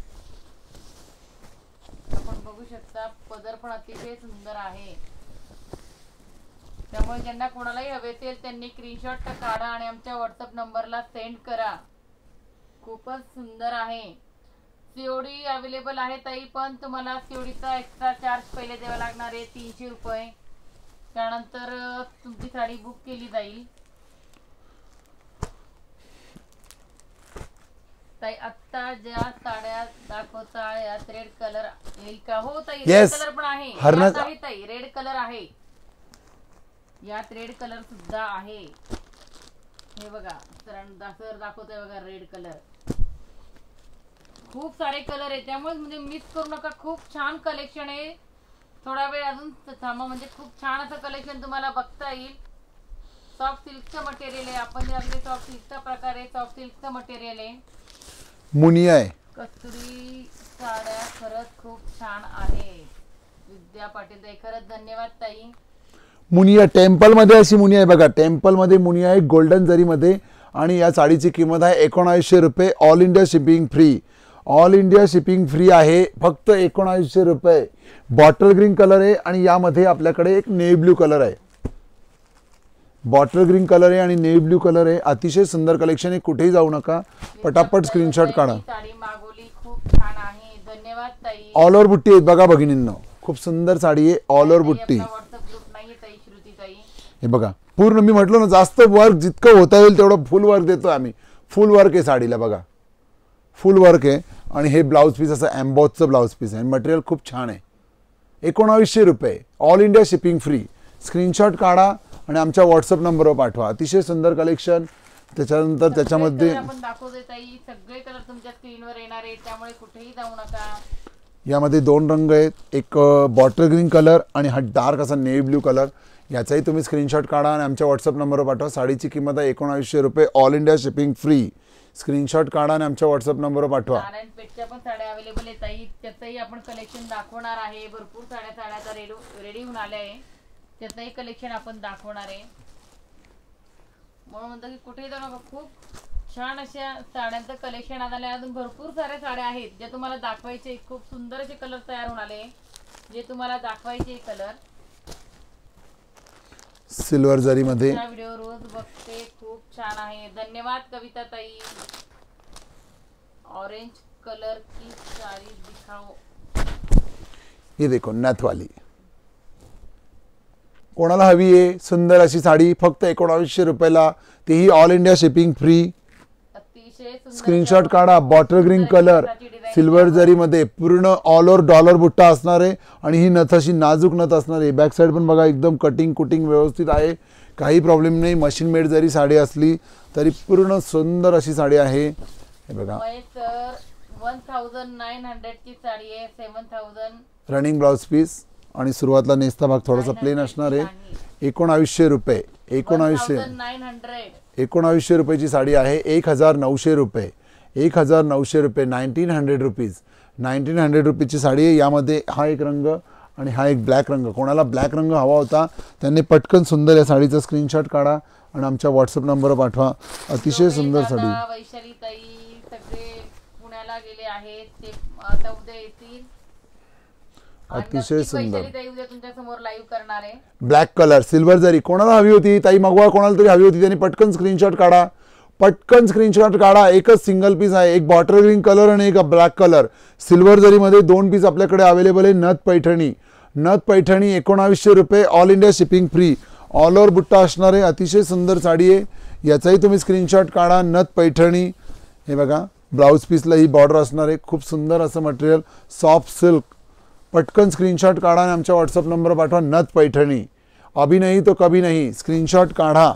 आपण बघू शकता. पदर पण अतिशय सुंदर आहे. त्यामुळे ज्यांना कोणालाही हवे असेल त्यांनी स्क्रीनशॉट काढा आणि आमच्या व्हॉट्सअप नंबरला सेंड करा. खूपच सुंदर आहे. सीओडी अवेलेबल आहे ताई, पण तुम्हाला सीओडीचा एक्स्ट्रा चार्ज पहिले द्यावा लागणार आहे 300 रुपये. त्यानंतर तुमची साडी बुक केली जाईल. ताई आता ज्या साड्या दाखवता यात रेड कलर येईल का? हो ताई रेड कलर पण आहे. ताई रेड कलर आहे, यात रेड कलर सुद्धा आहे. हे बघा सर दाखवतोय बघा रेड कलर. खूप सारे कलर आहे त्यामुळे म्हणजे मिस करू नका. खूप छान कलेक्शन आहे. थोडा वेळ अजून थांबा म्हणजे खूप छान असं कलेक्शन तुम्हाला बघता येईल. सॉफ्ट सिल्कचं मटेरियल आहे. आपण जे आपले सॉफ्ट सिल्कचा प्रकार आहे, सॉफ्ट सिल्कचं मटेरियल आहे. मुनिया आहे. कस्तुरी साड्या खरंच खूप छान आहे. विद्या पाटील ताई खरंच धन्यवाद ताई. मुनिया टेम्पल मध्ये अशी मुनिया आहे बघा, टेम्पल मध्ये मुनिया आहे गोल्डन जरी मध्ये आणि या साडीची किंमत आहे 1900 रुपये, all India shipping free. All India shipping free आहे फक्त 1900 रुपये. बॉटल ग्रीन कलर आहे आणि यामध्ये आपल्याकडे एक नेव्ही ब्ल्यू कलर आहे. बॉटल ग्रीन कलर आहे आणि नेव्ही ब्ल्यू कलर आहे. अतिशय सुंदर कलेक्शन आहे, कुठेही जाऊ नका, पटापट स्क्रीनशॉट काढा. साडी मागवली खूप छान आहे. धन्यवाद ताई. ऑल ओव्हर बुट्टी आहेत बघा भगिनींनो, खूप सुंदर साडी आहे. ऑल ओव्हर बुट्टी. हे बघा पूर्ण मी म्हटलं ना जास्त वर्क जितकं होता येईल तेवढं फुल वर्क देतो आम्ही. फुल वर्क आहे साडीला बघा, फुल वर्क आहे आणि हे ब्लाउज पीस असं एम्बॉजचं ब्लाउज पीस आहे. मटेरियल खूप छान आहे. 1900 रुपये, all India shipping free. Screenshot काढा आणि आमच्या व्हॉट्सअप नंबरवर पाठवा. अतिशय सुंदर कलेक्शन. त्याच्यानंतर त्याच्यामध्ये आपण दाखवतोय ताई, सगळे कलर तुमच्या स्क्रीनवर येणार आहेत त्यामुळे कुठेही जाऊ नका. यामध्ये 2 रंग आहेत, एक बॉटल ग्रीन कलर आणि हा डार्क असा नेव्ही ब्ल्यू कलर. याचाही तुम्ही स्क्रीनशॉट काढा आणि आमच्या व्हॉट्सअप नंबरवर पाठवा. साडीची किंमत आहे 1900 रुपये, all India shipping free. Screenshot काढा आणि आमच्या व्हॉट्सअप नंबरवर पाठवा. नारायणपेठच्या पण साड्या अवेलेबल आहेत ताई, त्याचंही आपण कलेक्शन दाखवणार आहे. भरपूर साड्या आता रेडी होऊन आल्या आहे, त्याचंही कलेक्शन आपण दाखवणार आहे. म्हणून म्हणतो की कुठेही जाऊ नका. खूप छान अशा साड्यांचं कलेक्शन आलं आहे. अजून भरपूर साऱ्या साड्या आहेत ज्या तुम्हाला दाखवायचे. खूप सुंदर असे कलर तयार होऊन आले. जे तुम्हाला दाखवायचे कलर सिल्वर जरी मध्ये व्हिडिओ रोज बघते, खूप छान आहे. धन्यवाद कविता ताई. ऑरेंज कलर की साड़ी दिखाओ. ये देखो नथ वाली, कोणाला हवी आहे सुंदर अशी साडी फक्त 1900 रुपयाला, तेही ऑल इंडिया शिपिंग फ्री. अतिशय सुंदर स्क्रीनशॉट काढा. बॉटल ग्रीन कलर सिल्वर जरी मध्ये पूर्ण ऑल ओव्हर डॉलर बुट्टा असणार आहे आणि ही नथ अशी नाजूक नथ असणार आहे. बॅक साइड पण बघा एकदम कटिंग कुटिंग व्यवस्थित आहे, काही प्रॉब्लेम नाही. मशीन मेड जरी साडी असली तरी पूर्ण सुंदर अशी साडी आहे. हे बघा सर 1900 ची साडी आहे. 7000 रनिंग ब्लाउज पीस आणि सुरुवातला नेसता भाग थोडासा प्लेन असणार आहे. 1900 रुपये. 1900 रुपयाची साडी आहे. 1900 रुपये. 1900 रुपये. 1900 रुपीज. 1900 रुपीची साडी आहे. यामध्ये हा एक रंग आणि हा एक ब्लॅक रंग. कोणाला ब्लॅक रंग हवा होता त्यांनी पटकन सुंदर या साडीचा स्क्रीनशॉट काढा आणि आमच्या व्हॉट्सअप नंबर पाठवा. अतिशय सुंदर साडी. वैशाली ताई सगळे पुण्याला गेले आहेत, ते आता उद्या येतील. अतिशय सुंदर. वैशाली ताई उद्या तुमच्या समोर लाईव्ह करणार आहे. ब्लॅक कलर सिल्वर जरी. कोणाला हवी होती ताई मागवा, कोणाला तरी हवी होती त्यांनी पटकन स्क्रीनशॉट काढा. पटकन स्क्रीनशॉट काढा. एकच सिंगल पीस आहे, एक बॉटल ग्रीन कलर आणि एक ब्लॅक कलर. सिल्वर जरीमध्ये 2 पीस आपल्याकडे अवेलेबल आहे. नथ पैठणी. नथ पैठणी 1900 रुपये. All India shipping free. All over बुट्टा असणार आहे. अतिशय सुंदर साडी आहे, याचाही तुम्ही स्क्रीनशॉट काढा. नथ पैठणी. हे बघा ब्लाउज पीसला ही बॉर्डर असणार आहे. खूप सुंदर असं मटेरियल, सॉफ्ट सिल्क. पटकन स्क्रीनशॉट काढा आणि आमच्या व्हॉट्सअप नंबर पाठवा. नथ पैठणी. अभी नहीं तो कभी नहीं. स्क्रीनशॉट काढा.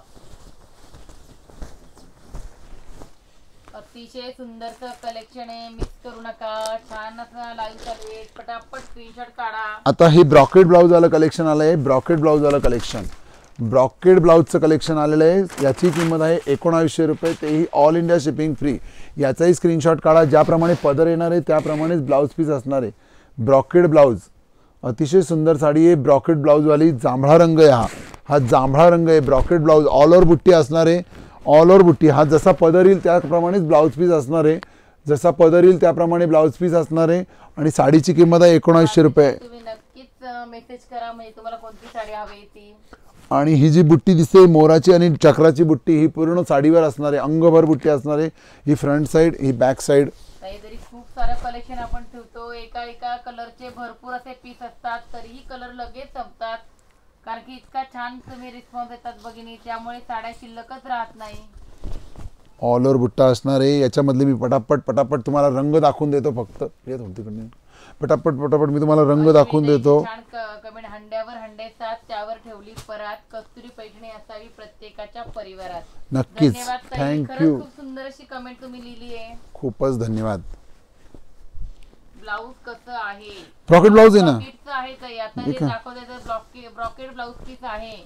अतिशय सुंदरचं कलेक्शन आहे, मिस करू नका. छान असं लाईव्ह चालू आहे, पटापट स्क्रीनशॉट काढा. आता हे ब्रॉकेट ब्लाउज वाला कलेक्शन आलं आहे. ब्रॉकेट ब्लाउज वाला कलेक्शन. ब्रॉकेट ब्लाउजचं कलेक्शन आलेलं आहे. याची किंमत आहे 1900 रुपये, तेही ऑल इंडिया शिपिंग फ्री. याचाही स्क्रीनशॉट काढा. ज्याप्रमाणे पदर येणार आहे त्याप्रमाणेच ब्लाउज पीस असणार आहे. Brocade blouse. अतिशय सुंदर साडी आहे. ब्रॉकेट ब्लाउजवाली. जांभळा रंग आहे हा जांभळा रंग आहे. Brocade blouse. ऑल ओव्हर बुट्टी असणार आहे. ऑल ओव्हर बुट्टी. हा जसा पदर येईल त्याप्रमाणेच ब्लाउज पीस असणार आहे. जसा पदर येईल त्याप्रमाणे ब्लाउज पीस असणार आहे. आणि साडीची किंमत आहे 1900 रुपये. तुम्ही नक्कीच मेसेज करा, म्हणजे तुम्हाला कोणती साडी हवी ती. आणि ही जी बुट्टी दिसते मोराची आणि चक्राची बुट्टी, ही पूर्ण साडीवर असणार आहे. अंगभर बुट्टी असणार आहे. ही फ्रंट साइड, ही बॅक साइड. काहीतरी खूप सारं कलेक्शन आपण ठेवतो. एका कलरचे भरपूर असे पीस असतात, तरीही कलर लगेच संपतात, कारण की इतका छान तुम्ही रिस्पॉन्स देतात भगिनी, त्यामुळे साड्या शिल्लकच राहत नाही. ऑल ओव्हर बुट्टा असणार आहे. याच्यामधले मी पटापट तुम्हाला रंग दाखवून देतो. फक्त येत होती पटापट मी तुम्हाला रंग दाखवून देतो. छान कमेंट. हंड्यावर हंडे 7 त्यावर ठेवली परात. कस्तुरी पैठणी असावी प्रत्येकाच्या परिवारात. नक्कीच. धन्यवाद ताई. थँक्यू. खूप सुंदर अशी कमेंट तुम्ही लिहिली आहे. खूपच धन्यवाद. ब्लाउज कसं आहे? ब्रॉकेट ब्लाउज आहे ना. ब्रॉकेटचं आहे ताई. आता जे दाखवते ते ब्रॉकेट ब्लाउज पीस आहे.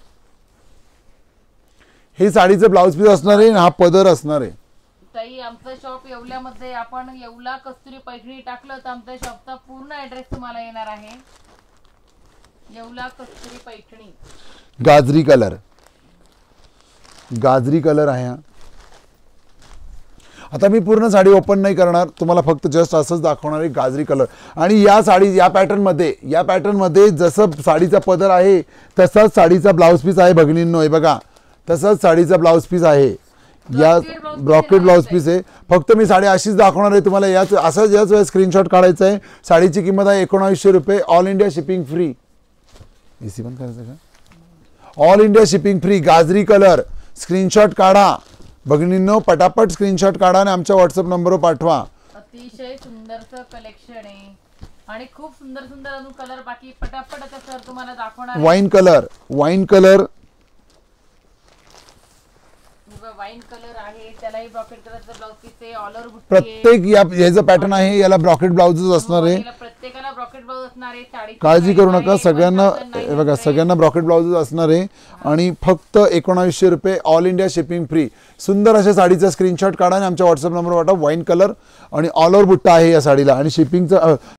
हे साडीचं ब्लाउज पीस असणार आहे. हा पदर असणार आहे. ताई आमचं शॉप येवल्यामध्ये, आपण येवला कस्तुरी पैठणी टाकलं तर आमच्या शॉपचा पूर्ण ऍड्रेस तुम्हाला येणार आहे. येवला कस्तुरी पैठणी. गाजरी कलर. गाजरी कलर आहे हा. आता मी पूर्ण साडी ओपन नाही करणार, तुम्हाला फक्त जस्ट असंच दाखवणार आहे. गाजरी कलर. आणि या साडी या पॅटर्न मध्ये जसं साडीचा पदर आहे तसाच साडीचा ब्लाउज पीस आहे भगिनींनो. हे बघा तसाच साडीचा ब्लाउज पीस आहे. या ब्रॉकेट ब्लाउज पीस आहे. फक्त मी साडी अशीच दाखवणार आहे तुम्हाला. याच वेळेस स्क्रीनशॉट काढायचा आहे. साडीची किंमत आहे 1900 रुपये. All India shipping free. एसी पण करायचं का? All India shipping free. गाजरी कलर. स्क्रीनशॉट काढा भगिनींनो. पटापट स्क्रीनशॉट काढा आणि आमच्या व्हॉट्सअप नंबरवर पाठवा. अतिशय सुंदरचं कलेक्शन आहे आणि खूप सुंदर अजून कलर बाकी पटापट आता सर तुम्हाला दाखवणार. Wine colour. वाईन कलर आहे. त्यालाही ब्रॉकेट कलरचं ब्लाउज पीस आहे. ऑल ओव्हर बुट्टी. प्रत्येक याचं पॅटर्न आहे. याला ब्रॉकेट ब्लाउजच असणार आहे. प्रत्येकाला ब्रॉकेट ब्लाउज असणार आहे. साडी काळजी करू नका. सगळ्यांना हे बघा सगळ्यांना ब्रॉकेट ब्लाउजच असणार आहे. आणि फक्त 1900 रुपये. All India shipping free. सुंदर अशा साडीचा स्क्रीनशॉट काढा आणि आमच्या व्हॉट्सअप नंबर पाठवा. वाईन कलर आणि ऑल ओव्हर बुट्टा आहे या साडीला. आणि शिपिंगचं